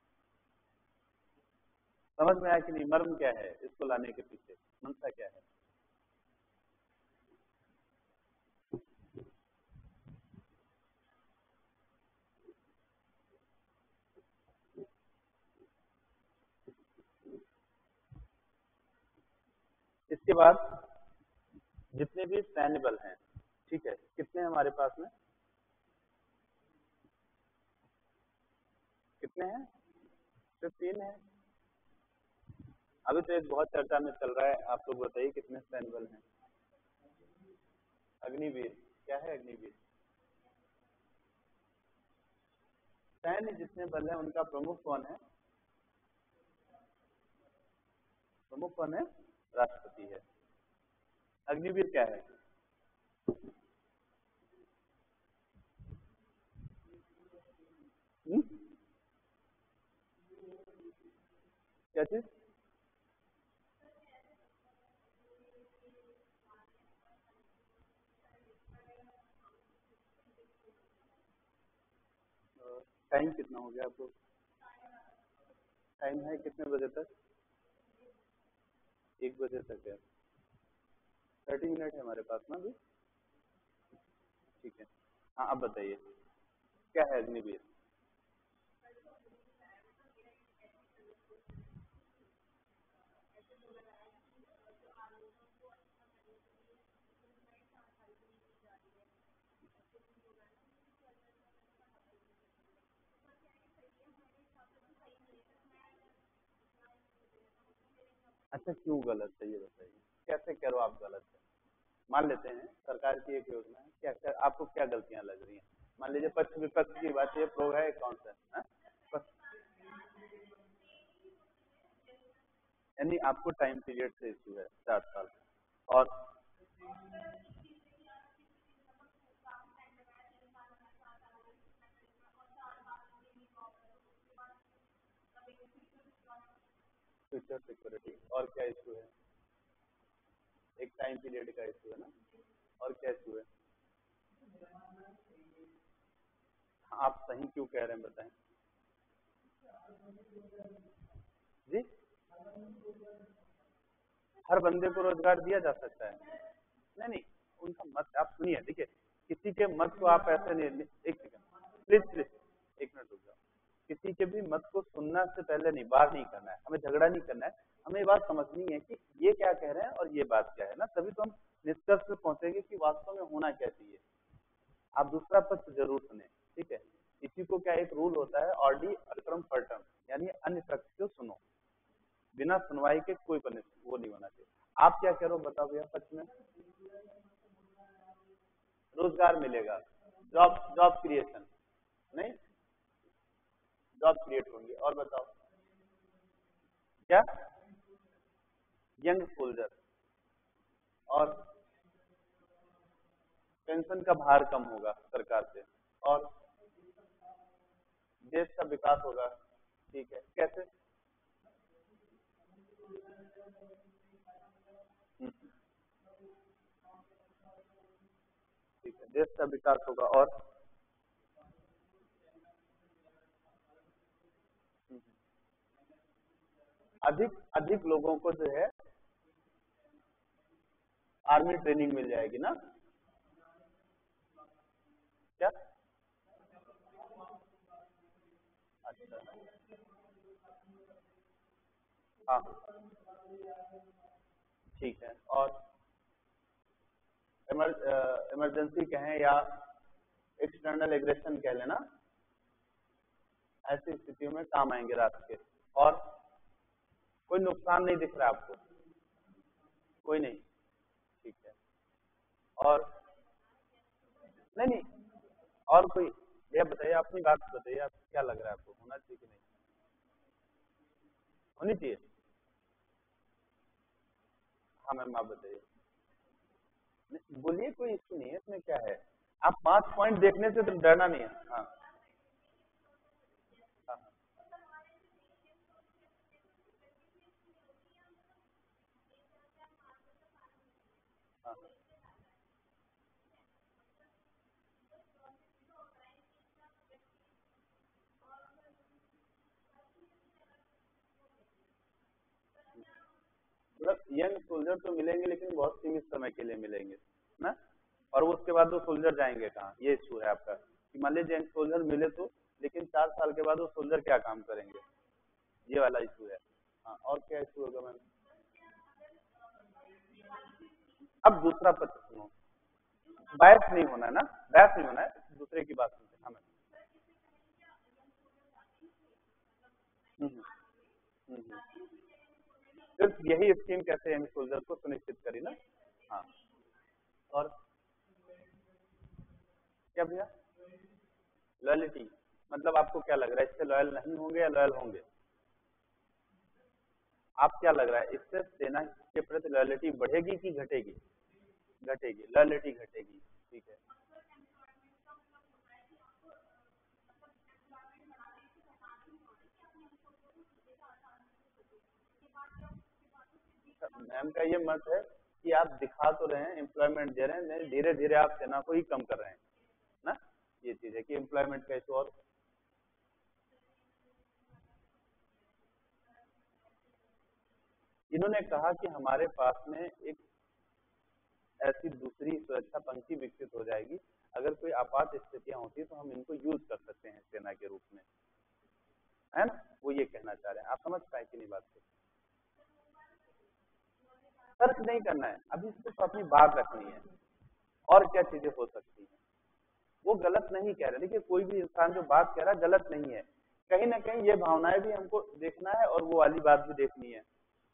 S1: समझ में आया कि नहीं, मर्म क्या है इसको लाने के पीछे, मंशा क्या है। इसके बाद जितने भी सैन्य बल हैं, ठीक है, कितने हमारे पास में, कितने हैं, सिर्फ तीन है। अभी तो एक बहुत चर्चा में चल रहा है, आप लोग बताइए कितने सैन्य बल हैं। अग्निवीर, क्या है अग्निवीर, सैन्य जितने बल हैं उनका प्रमुख कौन है, प्रमुख कौन है, राष्ट्रपति है। अग्निवीर क्या है, हुँ? क्या चीज, टाइम कितना हो गया आपको, टाइम है कितने बजे तक, एक बजे तक है, थर्टी मिनट है हमारे पास में अभी, ठीक है। हाँ अब बताइए क्या है अग्निवीर। अच्छा क्यों गलत है ये बताइए, कैसे करो आप गलत है। मान लेते हैं सरकार की एक योजना है, क्या क्या आपको क्या गलतियां लग रही हैं, मान लीजिए पक्ष विपक्ष की बात, ये प्रो है कौन सा है, यानी आपको टाइम पीरियड से इशू है चार साल, और फ्यूचर सिक्योरिटी, और क्या इशू है, एक टाइम पीरियड का इशू है ना, और क्या इशू है। आप सही क्यों कह रहे हैं बताएं, जी, हर बंदे को रोजगार दिया जा सकता है। नहीं नहीं, उनका मत आप सुनिए, देखिए किसी के मत को आप ऐसे नहीं, एक सेकंड प्लीज प्लीज, एक मिनट रुक जाओ। किसी के भी मत को सुनना से पहले नहीं, बात नहीं करना है, हमें झगड़ा नहीं करना है, हमें ये बात समझनी है कि ये क्या कह रहे हैं और ये बात क्या है ना, तभी तो हम निष्कर्ष पे पहुंचेंगे कि वास्तव में होना क्या चाहिए। आप दूसरा पक्ष जरूर सुने, ठीक है। किसी को क्या एक रूल होता है, ऑडी अल्ट्रम पर्टम, यानी अन्य पक्ष को सुनो, बिना सुनवाई के कोई पनिश वो नहीं होना चाहिए। आप क्या कह रहे हो बताओ भैया, पक्ष में रोजगार मिलेगा, जॉब जॉब क्रिएशन, नहीं जॉब क्रिएट होंगे, और बताओ क्या, यंग सोल्जर, और पेंशन का भार कम होगा सरकार से, और देश का विकास होगा। ठीक है, कैसे? हम्म, ठीक है, देश का विकास होगा, और अधिक अधिक लोगों को जो है आर्मी ट्रेनिंग मिल जाएगी ना, क्या? अच्छा, हाँ ठीक है, और इमर, इमरजेंसी कहें या एक्सटर्नल एग्रेशन कह लेना, ऐसी स्थितियों में काम आएंगे रात के। और कोई नुकसान नहीं दिख रहा आपको? कोई नहीं, ठीक है। और नहीं नहीं, और कोई भैया बताइए, अपनी बात बताइए, आप क्या लग रहा है आपको, होना चाहिए कि नहीं होनी चाहिए? हाँ मैम आप बताइए। नहीं, बोलिए, कोई इश्यू नहीं है, इसमें क्या है, आप पांच पॉइंट देखने से तो डरना नहीं है। हाँ हाँ हाँ, मतलब यंग सोल्जर तो मिलेंगे लेकिन बहुत सीमित समय के लिए मिलेंगे ना, और वो उसके बाद वो सोल्जर जाएंगे कहाँ, ये इशू है आपका कि मान लीजिए यंग सोल्जर मिले तो, लेकिन चार साल के बाद वो सोल्जर क्या काम करेंगे, ये वाला इशू है। हाँ, और क्या इशू होगा मैम? अब दूसरा पक्ष सुनो, बायस नहीं होना है ना, बायस नहीं होना है, दूसरे की बात सुनते हैं। हाँ मैम। हम्म, हम्म, हम्म, हम्म। सिर्फ यही स्कीम कैसे यंग सोल्जर को सुनिश्चित करी ना। हाँ, और क्या भैया? लॉयलिटी, मतलब आपको क्या लग रहा है, इससे लॉयल नहीं होंगे या लॉयल होंगे? आप क्या लग रहा है, इससे सेना के प्रति लॉयलिटी बढ़ेगी कि घटेगी? घटेगी, लॉयलिटी घटेगी, ठीक है। मैम का ये मत है कि आप दिखा तो रहे हैं एम्प्लॉयमेंट दे रहे हैं, नहीं धीरे धीरे आप सेना को ही कम कर रहे हैं ना, ये चीज है कि एम्प्लॉयमेंट का इशू। और इन्होंने कहा कि हमारे पास में एक ऐसी दूसरी सुरक्षा पंक्ति विकसित हो जाएगी, अगर कोई आपात स्थितियां होती तो हम इनको यूज कर सकते हैं सेना के रूप में, है ना, वो ये कहना चाह रहे हैं। आप समझ पाए कि नहीं बात को? तर्क नहीं करना है, अभी सिर्फ अपनी बात रखनी है, और क्या चीजें हो सकती हैं, वो गलत नहीं कह रहे। देखिए कोई भी इंसान जो बात कह रहा है गलत नहीं है, कहीं ना कहीं ये भावनाएं भी हमको देखना है और वो वाली बात भी देखनी है।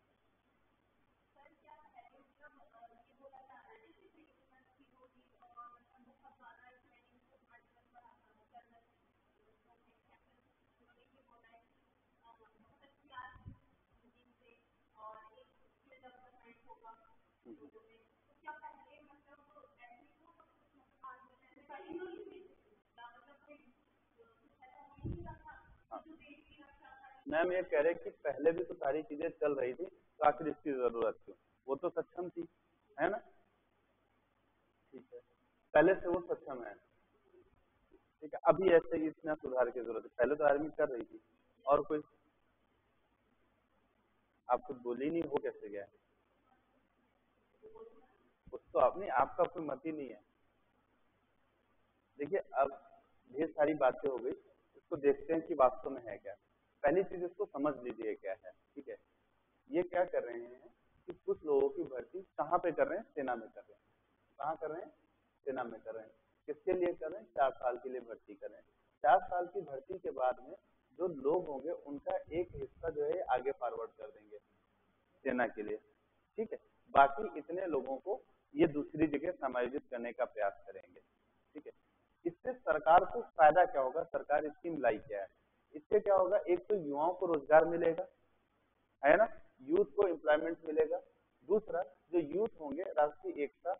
S1: हाँ, मैम ये कह रहे कि पहले भी तो सारी चीजें चल रही थी, तो आखिर इसकी जरूरत क्यों, वो तो सक्षम थी, है ना, ठीक है, पहले से वो सक्षम है, ठीक है। अभी ऐसे ही इतना सुधार की जरूरत है, पहले तो आर्मी कर रही थी, और कोई? आप कुछ बोल ही नहीं, हो कैसे गया? कुछ तो आप नहीं, आपका कोई मत ही नहीं है। देखिए अब ढेर सारी बातें हो गई, इसको देखते हैं कि वास्तव में है क्या। पहली चीज इसको समझ लीजिए क्या है, ठीक है। ये क्या कर रहे हैं कि कुछ लोगों की भर्ती कहाँ पे कर रहे हैं? सेना में कर रहे हैं। कहाँ कर रहे हैं? सेना में कर रहे हैं। किसके लिए कर रहे हैं? चार साल के लिए भर्ती कर रहे हैं। चार साल की भर्ती के बाद में जो लोग होंगे उनका एक हिस्सा जो है आगे फॉरवर्ड कर देंगे सेना के लिए, ठीक है। बाकी इतने लोगों को ये दूसरी जगह समायोजित करने का प्रयास करेंगे, ठीक है। इससे सरकार को फायदा क्या होगा? सरकार स्कीम लाई क्या है? इससे क्या होगा? एक तो युवाओं को रोजगार मिलेगा, है ना, यूथ को एम्प्लॉयमेंट मिलेगा। दूसरा, जो यूथ होंगे राष्ट्रीय एकता,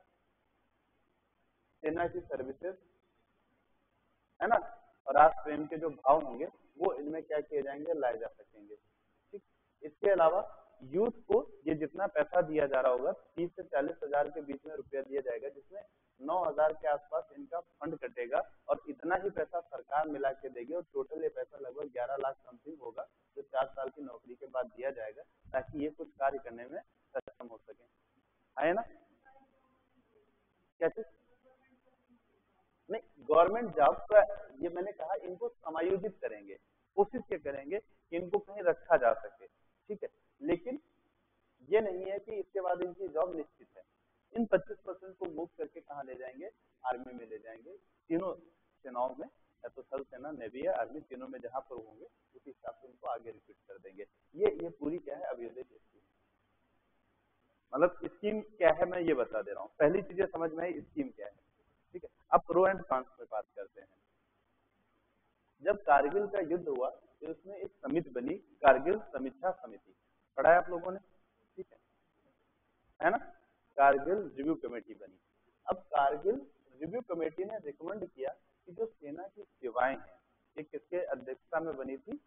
S1: सेना की सर्विसेज, है ना, और राष्ट्र प्रेम के जो भाव होंगे वो इनमें क्या किए जाएंगे? लाए जा सकेंगे, ठीक। इसके अलावा यूथ को ये जितना पैसा दिया जा रहा होगा, तीस से चालीस हजार के बीच में रुपया दिया जाएगा, जिसमें नौ हजार के आसपास इनका फंड कटेगा और इतना ही पैसा सरकार मिला के देगी और टोटल ये पैसा लगभग ग्यारह लाख समथिंग होगा, जो चार साल की नौकरी के बाद दिया जाएगा, ताकि ये कुछ कार्य करने में सक्षम हो सके, है ना। क्या चीज? नहीं, गवर्नमेंट जॉब का ये मैंने कहा, इनको समायोजित करेंगे, कोशिश ये करेंगे कि इनको कहीं रखा जा सके, ठीक है। लेकिन ये नहीं है कि इसके बाद इनकी जॉब निश्चित है। इन पच्चीस परसेंट को मूव करके कहाँ ले जाएंगे? आर्मी में ले जाएंगे, तीनों सेनाओं में, या तो थल सेना, नेवी या आर्मी, तीनों में जहाँ पर होंगे उसी हिसाब से उनको आगे रिपीट कर देंगे। ये ये पूरी क्या है? अभ्युदय की स्कीम, मतलब स्कीम क्या है मैं ये बता दे रहा हूँ। पहली चीजें समझ में आई, स्कीम क्या है, ठीक है। अब प्रो एंड कॉन्स में बात करते हैं। जब कारगिल का युद्ध हुआ तो उसमें एक समिति बनी, कारगिल समीक्षा समिति, पढ़ा है आप लोगों ने, ठीक है है ना। कारगिल रिव्यू कमेटी बनी। अब कारगिल रिव्यू कमेटी ने रिकमेंड किया कि जो सेना की सेवाएं हैं, ये किसके अध्यक्षता में बनी थी?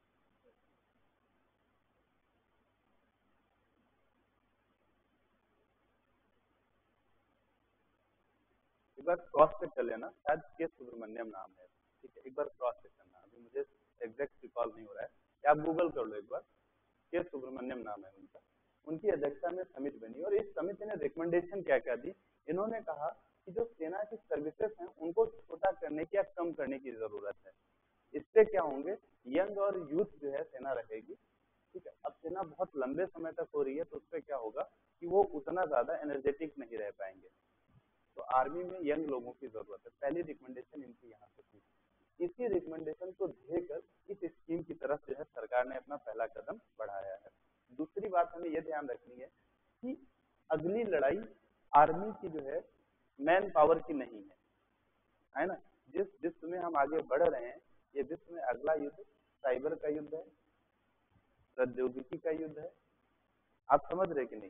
S1: एक बार क्रॉस चेक कर लेना, शायद के सुब्रमण्यम नाम है, ठीक है। एक बार क्रॉस चेक करना, अभी मुझे एग्जैक्ट रिकॉल नहीं हो रहा है, क्या आप गूगल कर लो एक बार। के सुब्रमण्यम नाम है उनका। उनकी अध्यक्षता में समिति बनी और इस समिति ने रिकमेंडेशन क्या क्या दी? इन्होंने कहा कि जो सेना की सर्विसेज हैं उनको छोटा करने की या कम करने की जरूरत है। इससे क्या होंगे? यंग और यूथ जो है सेना रहेगी, ठीक है। अब सेना बहुत लंबे समय तक हो रही है तो उससे क्या होगा कि वो उतना ज्यादा एनर्जेटिक नहीं रह पाएंगे, तो आर्मी में यंग लोगों की जरूरत है। पहली रिकमेंडेशन इनकी यहाँ से थी। इसी रिकमेंडेशन को देकर इस स्कीम की तरफ जो है सरकार ने अपना पहला कदम बढ़ाया है। दूसरी बात हमें यह ध्यान रखनी है कि अगली लड़ाई आर्मी की जो है मैन पावर की नहीं है, है ना। जिस विश्व में हम आगे बढ़ रहे हैं, ये विश्व में अगला युद्ध साइबर का युद्ध है, प्रौद्योगिकी का युद्ध है। आप समझ रहे कि नहीं?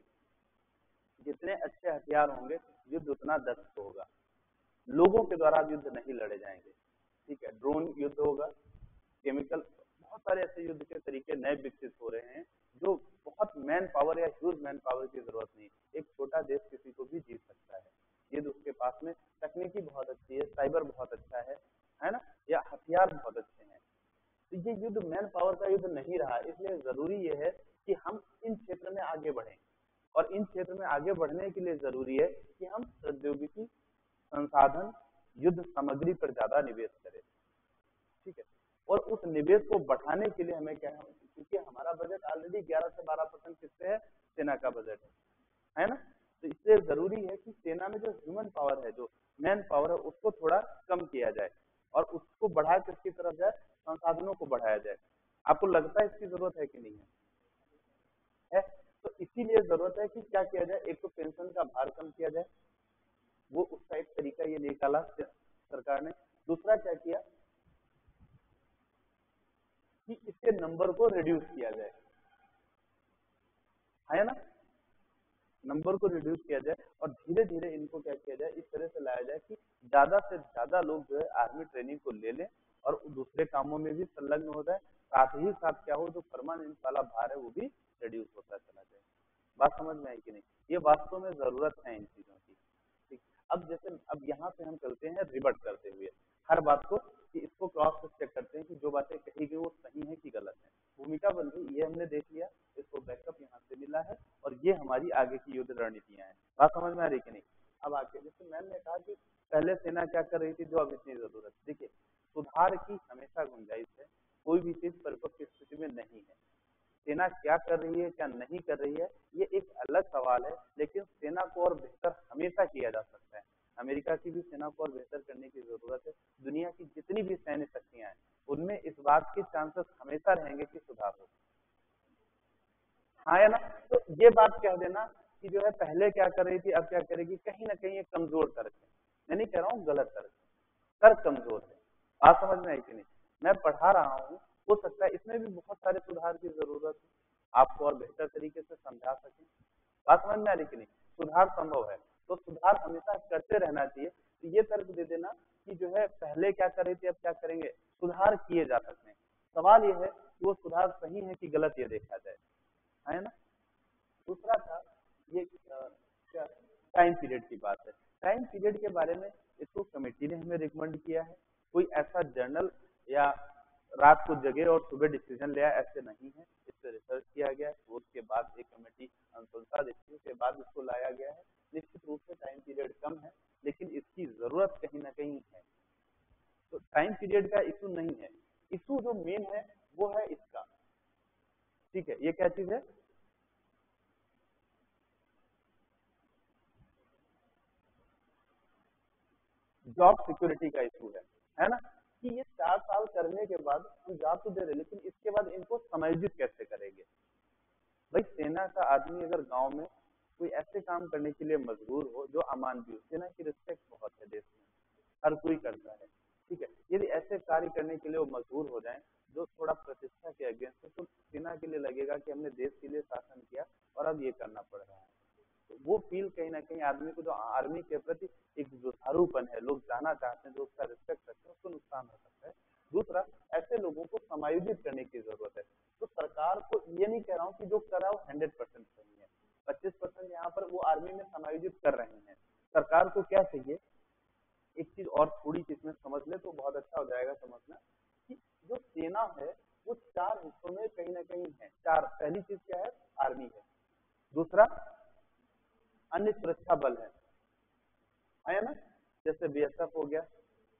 S1: जितने अच्छे हथियार होंगे युद्ध उतना दक्ष होगा, लोगों के द्वारा युद्ध नहीं लड़े जाएंगे, ठीक है। ड्रोन युद्ध होगा, केमिकल, बहुत सारे ऐसे युद्ध के तरीके नए विकसित हो रहे हैं जो बहुत मैन पावर या ह्यूज मैन पावर की जरूरत नहीं, एक छोटा देश किसी को भी जीत सकता है। ये उसके पास में तकनीकी बहुत अच्छी है, साइबर बहुत अच्छा है है ना, या हथियार बहुत अच्छे हैं। तो ये युद्ध मैन पावर का युद्ध नहीं रहा, इसलिए जरूरी ये है कि हम इन क्षेत्र में आगे बढ़ें, और इन क्षेत्र में आगे बढ़ने के लिए जरूरी है कि हम प्रौद्योगिकी, संसाधन, युद्ध सामग्री पर ज्यादा निवेश करें, ठीक है। और उस निवेश को बढ़ाने के लिए हमें क्या है, क्योंकि हमारा बजट ऑलरेडी ग्यारह से बारह परसेंट किससे है? सेना का बजट है, है ना। तो इसलिए जरूरी है कि सेना में जो ह्यूमन पावर है, जो मैन पावर है, उसको थोड़ा कम किया जाए और उसको बढ़ा किसकी तरफ जाए? संसाधनों को बढ़ाया जाए। आपको लगता है इसकी जरूरत है कि नहीं है? है। तो इसीलिए जरूरत है कि क्या किया जाए, एक तो पेंशन का भार कम किया जाए, वो उसका एक तरीका ये निकाला सरकार ने। दूसरा क्या किया कि इसके नंबर को रिड्यूस किया जाए, है ना, नंबर को रिड्यूस किया जाए और धीरे धीरे इनको क्या किया जाए, इस तरह से लाया जाए कि ज्यादा से ज्यादा लोग जो है आर्मी ट्रेनिंग को ले लें और दूसरे कामों में भी संलग्न हो जाए, साथ ही साथ क्या हो, जो परमानेंट वाला भार है वो भी रिड्यूस होता चला जाए। बात समझ में आई कि नहीं? ये वास्तव में जरूरत है इन चीजों की, ठीक। अब जैसे अब यहाँ से हम चलते हैं रिवर्ट करते हुए हर बात को कि उसको क्रॉस चेक करते हैं कि जो बातें कही गई वो सही है कि गलत है। भूमिका बन गई, ये हमने देख लिया, इसको बैकअप यहाँ से मिला है और ये हमारी आगे की युद्ध रणनीतियां हैं। बात समझ में आ रही कि नहीं? अब आगे जैसे मैम ने कहा कि पहले सेना क्या कर रही थी जो अब इतनी जरूरत, देखिए सुधार की हमेशा गुंजाइश है, कोई भी चीज परिपक्व स्थिति में नहीं है। सेना क्या कर रही है क्या नहीं कर रही है ये एक अलग सवाल है, लेकिन सेना को और बेहतर हमेशा किया जा सकता है। अमेरिका की भी सेना को और बेहतर करने की जरूरत है। दुनिया की जितनी भी सैन्य शक्तियां हैं उनमें इस बात के चांसेस हमेशा रहेंगे कि सुधार हो। हाँ या ना? तो ये बात कह देना कि जो है पहले क्या कर रही थी अब क्या करेगी, कहीं ना कहीं एक कमजोर तर्क है। मैं नहीं कह रहा हूँ गलत तर्क, तर्क कमजोर है। बात समझ में आई कि नहीं? मैं पढ़ा रहा हूँ, हो सकता है इसमें भी बहुत सारे सुधार की जरूरत है, आपको और बेहतर तरीके से समझा सके। बात समझ में आ रही कि नहीं? सुधार संभव है तो सुधार हमेशा करते रहना चाहिए। तो ये तर्क दे देना कि जो है पहले क्या कर रही थी अब क्या करेंगे, सुधार किए जा सकते हैं। सवाल ये है कि वो सुधार सही है कि गलत, ये देखा जाए, है ना? दूसरा था ये अ, क्या टाइम पीरियड की बात है। टाइम पीरियड के बारे में इसको कमेटी ने हमें रिकमेंड किया है, कोई ऐसा जर्नल या रात को जगे और सुबह डिसीजन लिया ऐसे नहीं है। इस पर रिसर्च किया गया है, तो उसके बाद एक कमेटी अनुशंसा देती है, उसके बाद इसको लाया गया है। निश्चित रूप से टाइम पीरियड कम है लेकिन इसकी जरूरत कहीं ना कहीं है। तो टाइम पीरियड का इशू नहीं है, इशू जो मेन है वो है इसका, ठीक है? ये क्या चीज है? जॉब सिक्योरिटी का इशू है है ना? कि ये चार साल करने के बाद हम जॉब तो दे रहे लेकिन इसके बाद इनको समायोजित कैसे करेंगे? भाई सेना का आदमी अगर गांव में कोई ऐसे काम करने के लिए मजबूर हो जो अमानवीय हो, सेना की रिस्पेक्ट बहुत है देश में, हर कोई करता है, ठीक है? यदि ऐसे कार्य करने के लिए वो मजबूर हो जाए जो थोड़ा प्रतिष्ठा के अगेंस्ट है, तो सेना के लिए लगेगा कि हमने देश के लिए शासन किया और अब ये करना पड़ रहा है। तो वो फील कहीं ना कहीं आदमी को, जो आर्मी के प्रति एक जुझारूपन है, लोग जाना चाहते हैं, जो उसका रिस्पेक्ट करते हैं, उसको नुकसान हो सकता है। दूसरा, ऐसे लोगों को समायोजित करने की जरूरत है। तो सरकार को, ये नहीं कह रहा हूँ कि जो करा वो हंड्रेड परसेंट सही है, पच्चीस परसेंट यहाँ पर वो आर्मी में समायोजित कर रहे हैं। सरकार को क्या चाहिए, एक चीज और थोड़ी सी इसमें समझ ले तो बहुत अच्छा हो जाएगा समझना, कि जो सेना है वो चार हिस्सों में कहीं ना कहीं है। चार, पहली चीज क्या है, आर्मी है। दूसरा, अन्य सुरक्षा बल है, है ना? जैसे बीएसएफ हो गया,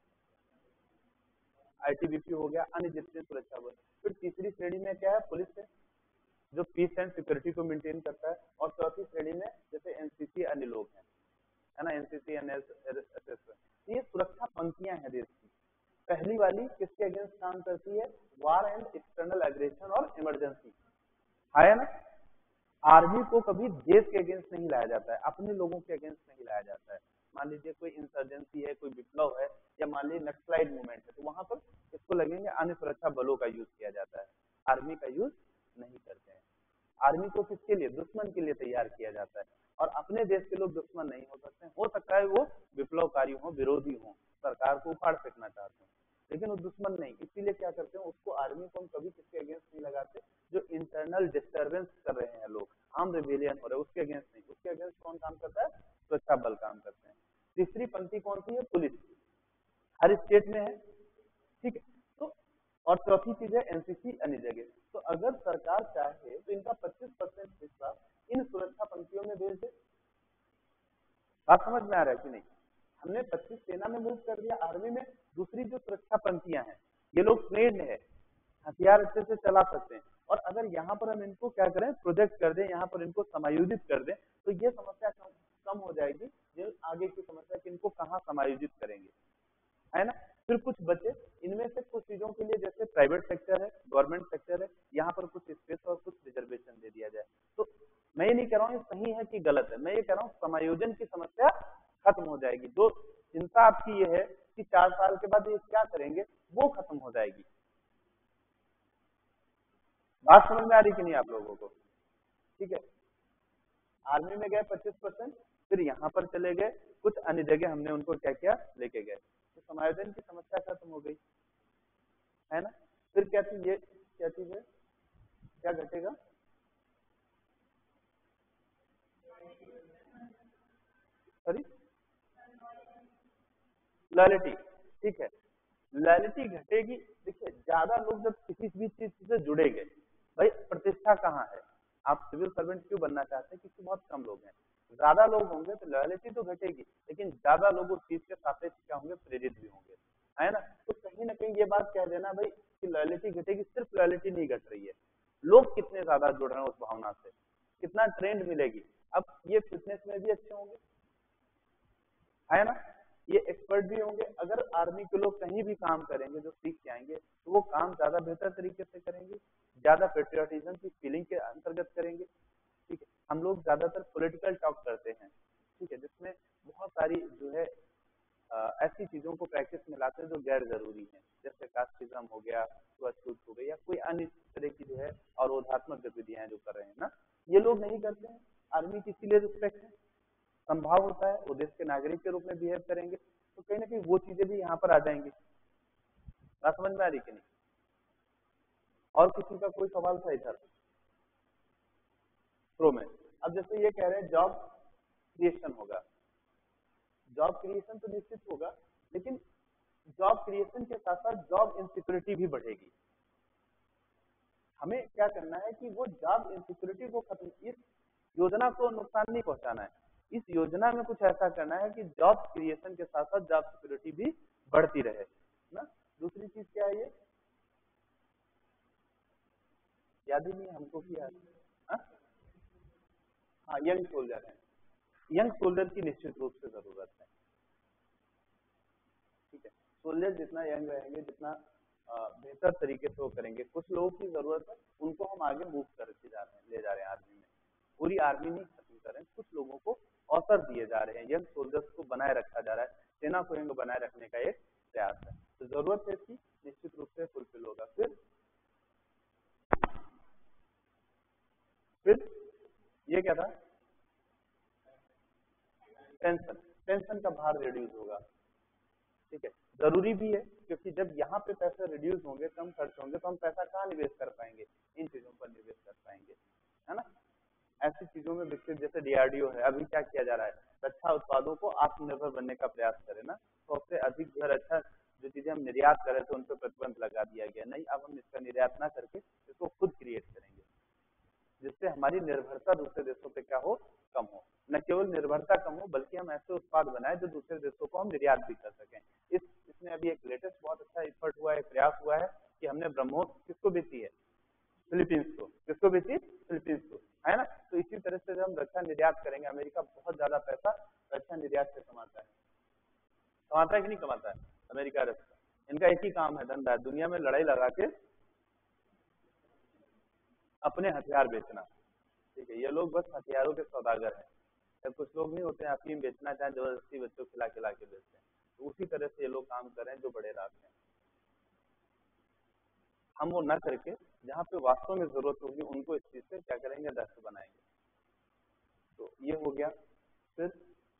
S1: आईटीबीपी हो गया, अन्य जितने सुरक्षा बल। फिर तीसरी श्रेणी में क्या है, पुलिस है, जो पीस एंड सिक्योरिटी को मेंटेन करता है। और चौथी श्रेणी में जैसे एनसीसी, अन्य लोग हैं, है ना? एनसीसी, एनएसएस, ये सुरक्षा पंक्तियां हैं देश की। पहली वाली किसके अगेंस्ट काम करती है, वार एंड एक्सटर्नल एग्रेशन और इमरजेंसी, है ना? आर्मी को कभी देश के अगेंस्ट नहीं लाया जाता है, अपने लोगों के अगेंस्ट नहीं लाया जाता है। मान लीजिए कोई इंसर्जेंसी है, कोई विप्लव है, या मान लीजिए नक्सलाइट मूवमेंट है, तो वहां पर इसको लगेंगे अन्य सुरक्षा बलों का यूज किया जाता है, आर्मी का यूज नहीं करते हैं। आर्मी को किसके लिए, दुश्मन के लिए तैयार किया जाता है। और अपने देश के लोग दुश्मन नहीं हो सकते हैं, हो सकता है वो विप्लवकारी हो, विरोधी हो, सरकार को उखाड़ फेंकना चाहते हैं, लेकिन वो दुश्मन नहीं। इसीलिए क्या करते हैं, उसको, आर्मी को हम कभी किसके अगेंस्ट नहीं लगाते, जो इंटरनल डिस्टर्बेंस कर रहे हैं लोग, आर्म रिबेलियन हो रहे हैं, उसके अगेंस्ट नहीं। उसके अगेंस्ट कौन काम करता है, सुरक्षा बल काम करते हैं। तीसरी पंक्ति कौन सी है, पुलिस, हर स्टेट में है, ठीक है? तो और चौथी चीज है एनसीसी, अन्य जगह। तो अगर सरकार चाहे तो इनका पच्चीस परसेंट हिस्सा इन सुरक्षा पंक्तियों में भेज दे। बात समझ में आ रहा है कि नहीं? हमने पच्चीस सेना में मूव कर दिया, आर्मी में। दूसरी जो सुरक्षा पंक्तियां हैं, ये लोग ट्रेन है, हथियार अच्छे से चला सकते हैं। और अगर यहाँ पर हम इनको क्या करें, प्रोजेक्ट कर दें, यहाँ पर इनको समायोजित कर दें, तो ये समस्या कम कम हो जाएगी। जो आगे की समस्या कि इनको कहाँ समायोजित करेंगे, है ना? फिर कुछ बचे, इनमें से कुछ चीजों के लिए जैसे प्राइवेट सेक्टर है, गवर्नमेंट सेक्टर है, यहाँ पर कुछ स्पेस और कुछ रिजर्वेशन दे दिया जाए। तो मैं ये नहीं कह रहा हूँ ये सही है कि गलत है, मैं ये कह रहा हूँ समायोजन की समस्या खत्म हो जाएगी। जो चिंता आपकी ये है कि चार साल के बाद ये क्या करेंगे, वो खत्म हो जाएगी। बात समझ में आ रही कि नहीं आप लोगों को? ठीक है, आर्मी में गए पच्चीस परसेंट, फिर यहाँ पर चले गए, कुछ अन्य जगह हमने उनको क्या किया, लेके गए, तो समायोजन की समस्या खत्म हो गई, है ना? फिर क्या चीज, ये क्या चीज है, क्या घटेगा, सॉरी, लॉयल्टी, ठीक है। लॉयल्टी घटेगी। देखिए ज्यादा लोग जब किसी भी चीज से जुड़ेंगे, भाई प्रतिष्ठा कहाँ है, आप सिविल सर्वेंट क्यों बनना चाहते हैं, क्योंकि बहुत कम लोग हैं। ज्यादा लोग होंगे तो लॉयल्टी तो घटेगी, लेकिन ज्यादा लोग उस चीज के सापेक्ष क्या होंगे, प्रेरित भी होंगे, है ना। तो कहीं ना कहीं ये बात कह देना भाई कि लॉयल्टी घटेगी, सिर्फ लॉयल्टी नहीं घट रही है, लोग कितने ज्यादा जुड़ रहे हैं उस भावना से, कितना ट्रेंड मिलेगी। अब ये फिटनेस में भी अच्छे होंगे, है ना, ये एक्सपर्ट भी होंगे। अगर आर्मी के लोग कहीं भी काम करेंगे जो सीख के आएंगे, तो वो काम ज्यादा बेहतर तरीके से करेंगे, ज्यादा पेट्रियोटिज्म की फीलिंग के अंतर्गत करेंगे। ठीक है, हम लोग ज्यादातर पॉलिटिकल टॉक करते हैं, ठीक है, जिसमें बहुत सारी जो है अ, ऐसी चीजों को प्रैक्टिस में लाते हैं जो गैर जरूरी है, जैसे कास्टिज्म हो गया, छुआछूत हो गई, या कोई अन्य तरह की जो है अवरोधात्मक गतिविधियां जो कर रहे हैं ना, ये लोग नहीं करते हैं। आर्मी की इसीलिए रिस्पेक्ट है, संभाव होता है वो देश के नागरिक के रूप में बिहेव करेंगे, तो कहीं ना कहीं वो चीजें भी यहाँ पर आ जाएंगी। बात समझ में आ रही कि नहीं? और किसी का कोई सवाल था इधर प्रो में? अब जैसे ये कह रहे हैं जॉब क्रिएशन होगा, जॉब क्रिएशन तो निश्चित होगा, लेकिन जॉब क्रिएशन के साथ साथ जॉब इनसिक्योरिटी भी बढ़ेगी। हमें क्या करना है कि वो जॉब इनसिक्योरिटी को खत्म, इस योजना को नुकसान नहीं पहुंचाना है, इस योजना में कुछ ऐसा करना है कि जॉब क्रिएशन के साथ साथ जॉब सिक्योरिटी भी बढ़ती रहे ना। दूसरी चीज क्या है, ये याद ही नहीं हमको किया। हाँ, यंग सोल्जर है, यंग सोल्जर की निश्चित रूप से जरूरत है। ठीक है, सोल्जर जितना यंग रहेंगे, जितना बेहतर तरीके से वो करेंगे। कुछ लोगों की जरूरत है, उनको हम आगे मूव करके जा रहे हैं, ले जा रहे हैं आर्मी में, पूरी आर्मी नहीं खत्म कर रहे हैं, कुछ लोगों को अवसर दिए जा रहे हैं, यंग सोल्जर्स को बनाए रखा जा रहा है, सेना को यंग बनाए रखने का एक प्रयास है। तो जरूरत है इसकी, निश्चित रूप से फुलफिल होगा। फिर फिर ये क्या था, टेंशन, टेंशन का भार रिड्यूस होगा। ठीक है, जरूरी भी है, क्योंकि जब यहाँ पे पैसे रिड्यूस होंगे, कम खर्च होंगे, तो हम पैसा कहाँ निवेश कर पाएंगे, इन चीजों पर निवेश कर पाएंगे, है ना। ऐसी चीजों में विकसित, जैसे डीआरडीओ है, अभी क्या किया जा रहा है, रक्षा उत्पादों को आत्मनिर्भर बनने का प्रयास करें ना, तो उससे अधिक जो रक्षा जो चीजें हम निर्यात करें तो उन पर प्रतिबंध लगा दिया गया, नहीं अब हम इसका निर्यात ना करके इसको खुद क्रिएट करेंगे, जिससे हमारी निर्भरता दूसरे देशों पे क्या हो, कम हो। न केवल निर्भरता कम हो, बल्कि हम ऐसे उत्पाद बनाए जो दूसरे देशों को हम निर्यात भी कर सकें। इस इसमें अभी एक लेटेस्ट बहुत अच्छा एफर्ट हुआ है, प्रयास हुआ है कि हमने ब्रह्मोस किसको बेची है, फिलीपींस को, किसको बेची, फिलीपींस को, है ना। तो इसी तरह से जब हम रक्षा निर्यात करेंगे, अमेरिका बहुत ज्यादा पैसा रक्षा निर्यात से कमाता है, कमाता है कि नहीं कमाता है, अमेरिका रक्षा, इनका एक ही काम है, धंधा है, दुनिया में लड़ाई लगा के अपने हथियार बेचना। ठीक है, ये लोग बस हथियारों के सौदागर हैं। जब कुछ लोग नहीं होते हैं अफीम बेचना चाहे जबरदस्ती बच्चों को खिला खिला के बेचते हैं, तो उसी तरह से ये लोग काम कर रहे हैं जो बड़े रास्ते हैं। हम वो न करके जहाँ पे वास्तव में जरूरत होगी उनको इस चीज से क्या करेंगे, दस्त बनाएंगे। तो ये हो गया। फिर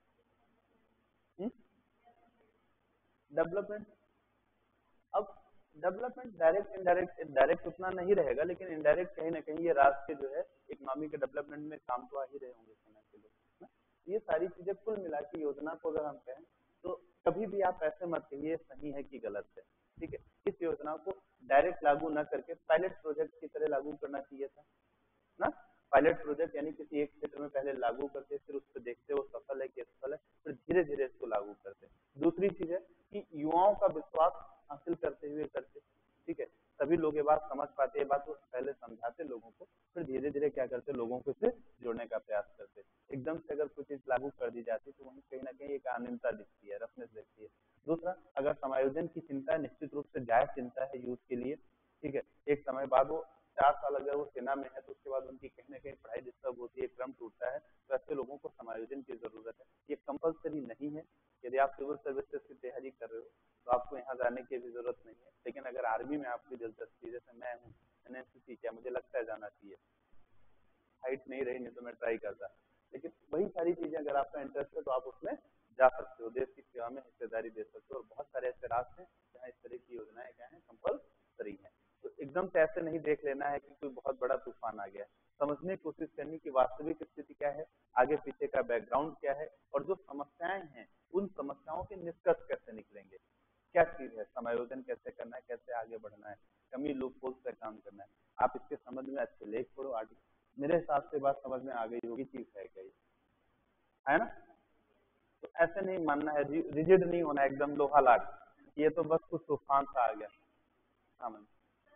S1: डेवलपमेंट, अब डेवलपमेंट डायरेक्ट इनडायरेक्ट, डायरेक्ट उतना नहीं रहेगा, लेकिन इनडायरेक्ट कहीं ना कहीं ये रास्ते जो है इकोनॉमी के डेवलपमेंट में काम तो आ ही रहे होंगे सेना के लोग ना। ये सारी चीजें कुल मिला के योजना को अगर हम कहें तो कभी भी आप ऐसे मत कहिए सही है कि गलत है। ठीक है, इस योजना को डायरेक्ट लागू न करके पायलट प्रोजेक्ट की तरह लागू करना चाहिए था ना। पायलट प्रोजेक्ट यानी किसी एक क्षेत्र में पहले लागू करते, फिर उस पर देखते वो सफल है कि असफल है, फिर धीरे धीरे इसको लागू करते। दूसरी चीज है कि युवाओं का विश्वास हासिल करते हुए करते। ठीक है, सभी लोग ये बात समझ पाते, ये बात वो पहले समझाते लोगों को, फिर धीरे धीरे क्या करते, लोगों को इससे जोड़ने का प्रयास करते। एकदम से अगर कोई चीज लागू कर दी जाती तो वहीं कहीं ना कहीं एक अनियमितता दिखती है, रफनेस दिखती है। दूसरा, अगर समायोजन की चिंता है, निश्चित रूप से जायज चिंता है यूथ के लिए। ठीक है, एक समय बाद वो चार साल अगर वो सेना में है तो उसके बाद उनकी कहीं ना कहीं पढ़ाई डिस्टर्ब होती है, क्रम टूटता है, तो ऐसे लोगों को समायोजन की जरूरत है। ये कंपलसरी नहीं है, यदि आप सिविल सर्विसेज की तैयारी कर रहे हो तो आपको यहाँ जाने की भी जरूरत नहीं है, लेकिन अगर आर्मी में आपकी दिलचस्पी, जैसे मैं हूँ एनएनसीसी, क्या मुझे लगता है जाना चाहिए, हाइट नहीं रही नहीं तो मैं ट्राई करता, लेकिन वही सारी चीजें अगर आपका इंटरेस्ट है तो आप उसमें जा सकते हो, देश की सेवा में हिस्सेदारी दे सकते हो। और बहुत सारे ऐसे रास्ते हैं जहाँ इस तरह की योजनाएं क्या है, कंपलसरी है। तो एकदम से ऐसे नहीं देख लेना है कि कोई बहुत बड़ा तूफान आ गया, समझने की कोशिश करनी की वास्तविक स्थिति क्या है, आगे पीछे का बैकग्राउंड क्या है, और जो समस्याएं हैं उन समस्याओं के निष्कर्ष कैसे निकलेंगे, क्या चीज है, समायोजन कैसे करना है, कैसे आगे बढ़ना है, कमी लूपहोल से काम करना है। आप इसके समझ में अच्छे लेख पढ़ो, आर्टिकल, मेरे हिसाब से बात समझ में आ गई होगी चीज है क्या, है ना। तो ऐसे नहीं मानना है, रिजिड नहीं होना एकदम लोहा लाट, ये तो बस कुछ तूफान सा आ गया। हाँ मैम,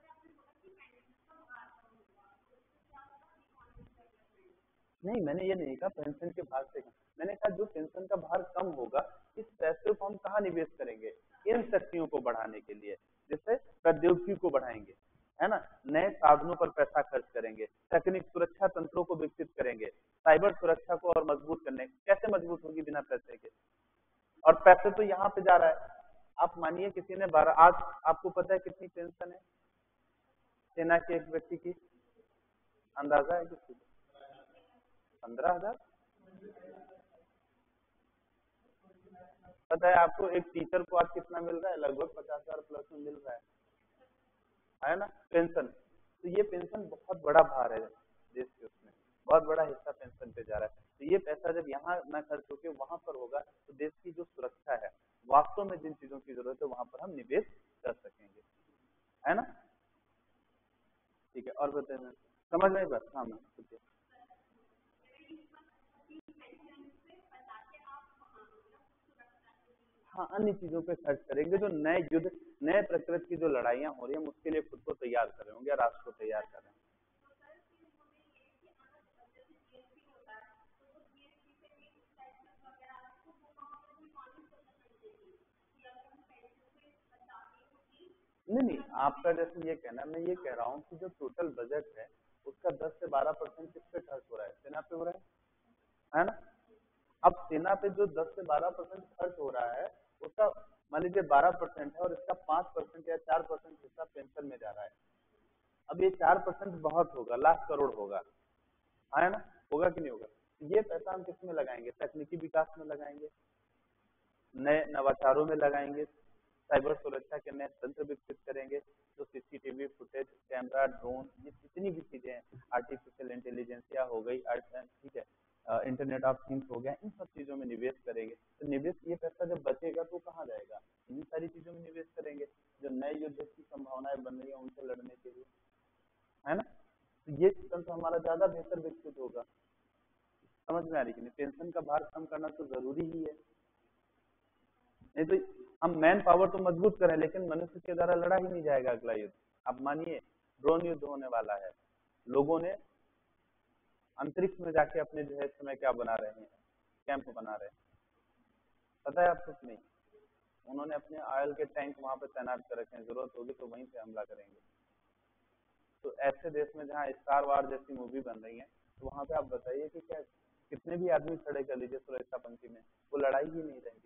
S1: नहीं मैंने ये नहीं कहा पेंशन के भार से कम, मैंने कहा जो पेंशन का भार कम होगा, इस पैसे को हम कहाँ निवेश करेंगे, इन शक्तियों को बढ़ाने के लिए, जैसे प्रौद्योगिकी को बढ़ाएंगे, है ना, नए साधनों पर पैसा खर्च करेंगे, तकनीक सुरक्षा तंत्रों को विकसित करेंगे, साइबर सुरक्षा को और मजबूत करने, कैसे मजबूत होगी बिना पैसे के, और पैसे तो यहाँ पे जा रहा है। आप मानिए किसी ने बारह, आज आपको पता है कितनी पेंशन है सेना के एक व्यक्ति की, अंदाजा है किसी को? पंद्रह हजार। पता है आपको एक टीचर को आज कितना मिल रहा है? लगभग पचास हजार प्लस में मिल रहा है है ना पेंशन। तो ये पेंशन बहुत बड़ा भार है देश के, उसमें बहुत बड़ा हिस्सा पेंशन पे जा रहा है। तो ये पैसा जब यहाँ न खर्च होके वहां पर होगा, तो देश की जो सुरक्षा है, वास्तव में जिन चीजों की जरूरत है वहां पर हम निवेश कर सकेंगे, है ना। ठीक है, और बताइए, समझ में बस। हाँ मैम, ठीक है। हाँ, अन्य चीजों पे खर्च करेंगे, जो नए युद्ध, नए प्रकृति की जो लड़ाइयाँ हो रही है, हम उसके लिए खुद को तैयार कर रहे होंगे, राष्ट्र को तैयार कर रहे हैं। नहीं नहीं, आपका जैसे ये कहना, मैं ये कह रहा हूँ कि जो टोटल बजट है उसका दस से बारह परसेंट किस पे खर्च हो रहा है? सेना पे हो रहा है है ना। अब सेना पे जो दस से बारह परसेंट खर्च हो रहा है, उसका मान लीजिए बारह परसेंट है और इसका पांच परसेंट या चार परसेंट हिस्सा पेंशन में जा रहा है। अब ये चार परसेंट बहुत होगा, लाख करोड़ होगा, है ना, होगा कि नहीं होगा। ये पैसा हम किस में लगाएंगे? तकनीकी विकास में लगाएंगे, नए नवाचारों में लगाएंगे, साइबर सुरक्षा के नए तंत्र विकसित करेंगे, जो सीसीटीवी फुटेज, कैमरा, ड्रोन, ये जितनी भी चीजें हैं, आर्टिफिशियल इंटेलिजेंसिया हो गई, ठीक है, इंटरनेट ऑफ थिंग्स हो गया, इन सब चीजों में निवेश करेंगे। तो निवेश, ये पैसा जब बचेगा तो कहाँ जाएगा? इन सारी चीजों में निवेश करेंगे, जो नए युद्ध की संभावनाएं बन रही है उनसे लड़ने के लिए, है ना। तो ये तंत्र हमारा ज्यादा बेहतर विकसित होगा। समझ में आ रही कि नहीं? पेंशन का भार कम करना तो जरूरी ही है, नहीं तो हम मैन पावर तो मजबूत करें, लेकिन मनुष्य के द्वारा लड़ा ही नहीं जाएगा अगला युद्ध। अब मानिए ड्रोन युद्ध होने वाला है, लोगों ने अंतरिक्ष में जाके अपने जो है इस समय क्या बना रहे हैं, कैंप बना रहे हैं, पता है आपको कि नहीं? उन्होंने अपने ऑयल के टैंक वहां पे तैनात कर रखे हैं, जरूरत होगी तो वहीं से हमला करेंगे। तो ऐसे देश में जहाँ स्टार वार जैसी मूवी बन रही है, तो वहां पे आप बताइए कि क्या कितने भी आदमी खड़े कर लीजिए सुरक्षा पंक्ति में, वो लड़ाई ही नहीं रहेगी।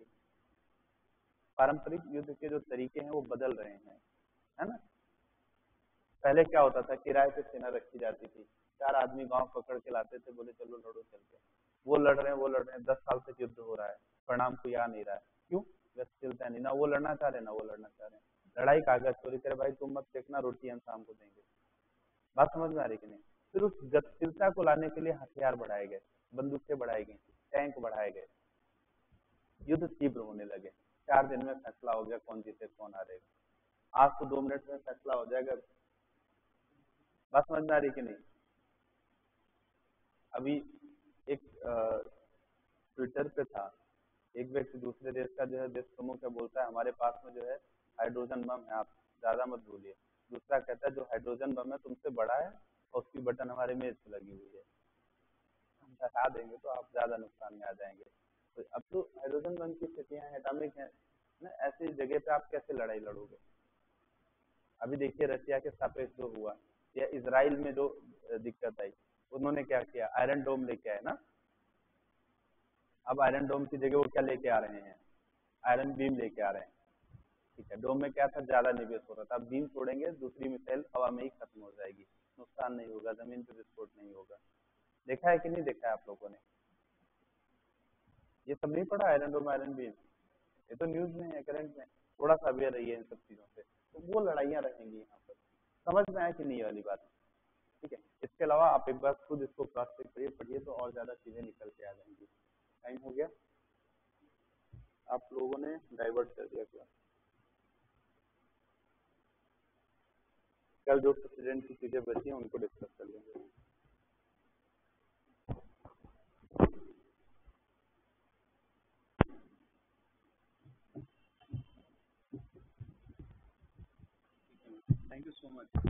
S1: पारंपरिक युद्ध के जो तरीके हैं वो बदल रहे हैं, है ना। पहले क्या होता था, किराए पे सेना रखी जाती थी, चार आदमी गांव पकड़ के लाते थे, बोले चलो लड़ो चल के, वो लड़ रहे हैं वो लड़ रहे हैं, दस साल तक युद्ध हो रहा है, परिणाम कोई आ नहीं रहा है। क्यों? गतिशीलता नहीं, ना वो लड़ना चाह रहे ना वो लड़ना चाह रहे हैं। लड़ाई कागज चोरी करे, भाई तुम मत देखना, रोटी हम शाम को देंगे। बात समझ में आ रही कि नहीं? फिर उस गतिशीलता को लाने के लिए हथियार बढ़ाए गए, बंदूकें बढ़ाई गई, टैंक बढ़ाए गए, युद्ध तीव्र होने लगे। चार दिन में फैसला हो गया कौन जीते कौन हारेगा। आज तो दो मिनट में फैसला हो जाएगा। बात समझ में आ रही कि नहीं? अभी एक ट्विटर पे था, एक व्यक्ति दूसरे देश का जो है देश प्रमुख है, बोलता है हमारे पास में जो है हाइड्रोजन बम है, आप ज्यादा मत भूलिए। दूसरा कहता है जो हाइड्रोजन बम है तुमसे बड़ा है और उसकी बटन हमारे मेज पे लगी हुई है, हम हटा देंगे तो आप ज्यादा नुकसान में आ जाएंगे। तो अब तो हाइड्रोजन बम की स्थितियां हैं, एटॉमिक है ना, ऐसी जगह पे आप कैसे लड़ाई लड़ोगे? अभी देखिए रशिया के सापेक्ष जो हुआ, या इसराइल में जो दिक्कत आई, उन्होंने क्या किया, आयरन डोम लेके आए ना। अब आयरन डोम की जगह वो क्या लेके आ रहे हैं, आयरन बीम लेके आ रहे हैं। ठीक है, डोम में क्या था, ज्यादा निवेश हो रहा था, अब बीम छोड़ेंगे दूसरी मिसाइल हवा में ही खत्म हो जाएगी, नुकसान नहीं होगा, जमीन पर विस्फोट नहीं होगा। देखा है कि नहीं देखा है आप लोगों ने? ये सब नहीं पढ़ा, आयरन डोम आयरन बीम, ये तो न्यूज में है, करंट में, थोड़ा सा अवेयर रहिए इन सब चीजों से। तो वो लड़ाइयाँ रहेंगी यहाँ पर। समझ में आया कि नहीं वाली बात? ठीक है, इसके अलावा आप एक बार खुद इसको क्रॉस चेक करिए, पढ़िए, तो और ज्यादा चीजें निकल के आ जाएंगी। टाइम हो गया, आप लोगों ने डाइवर्ट कर दिया क्लास। कल जो प्रेसिडेंट की चीजें बची हैं उनको डिस्कस कर लेंगे। Thank you so much.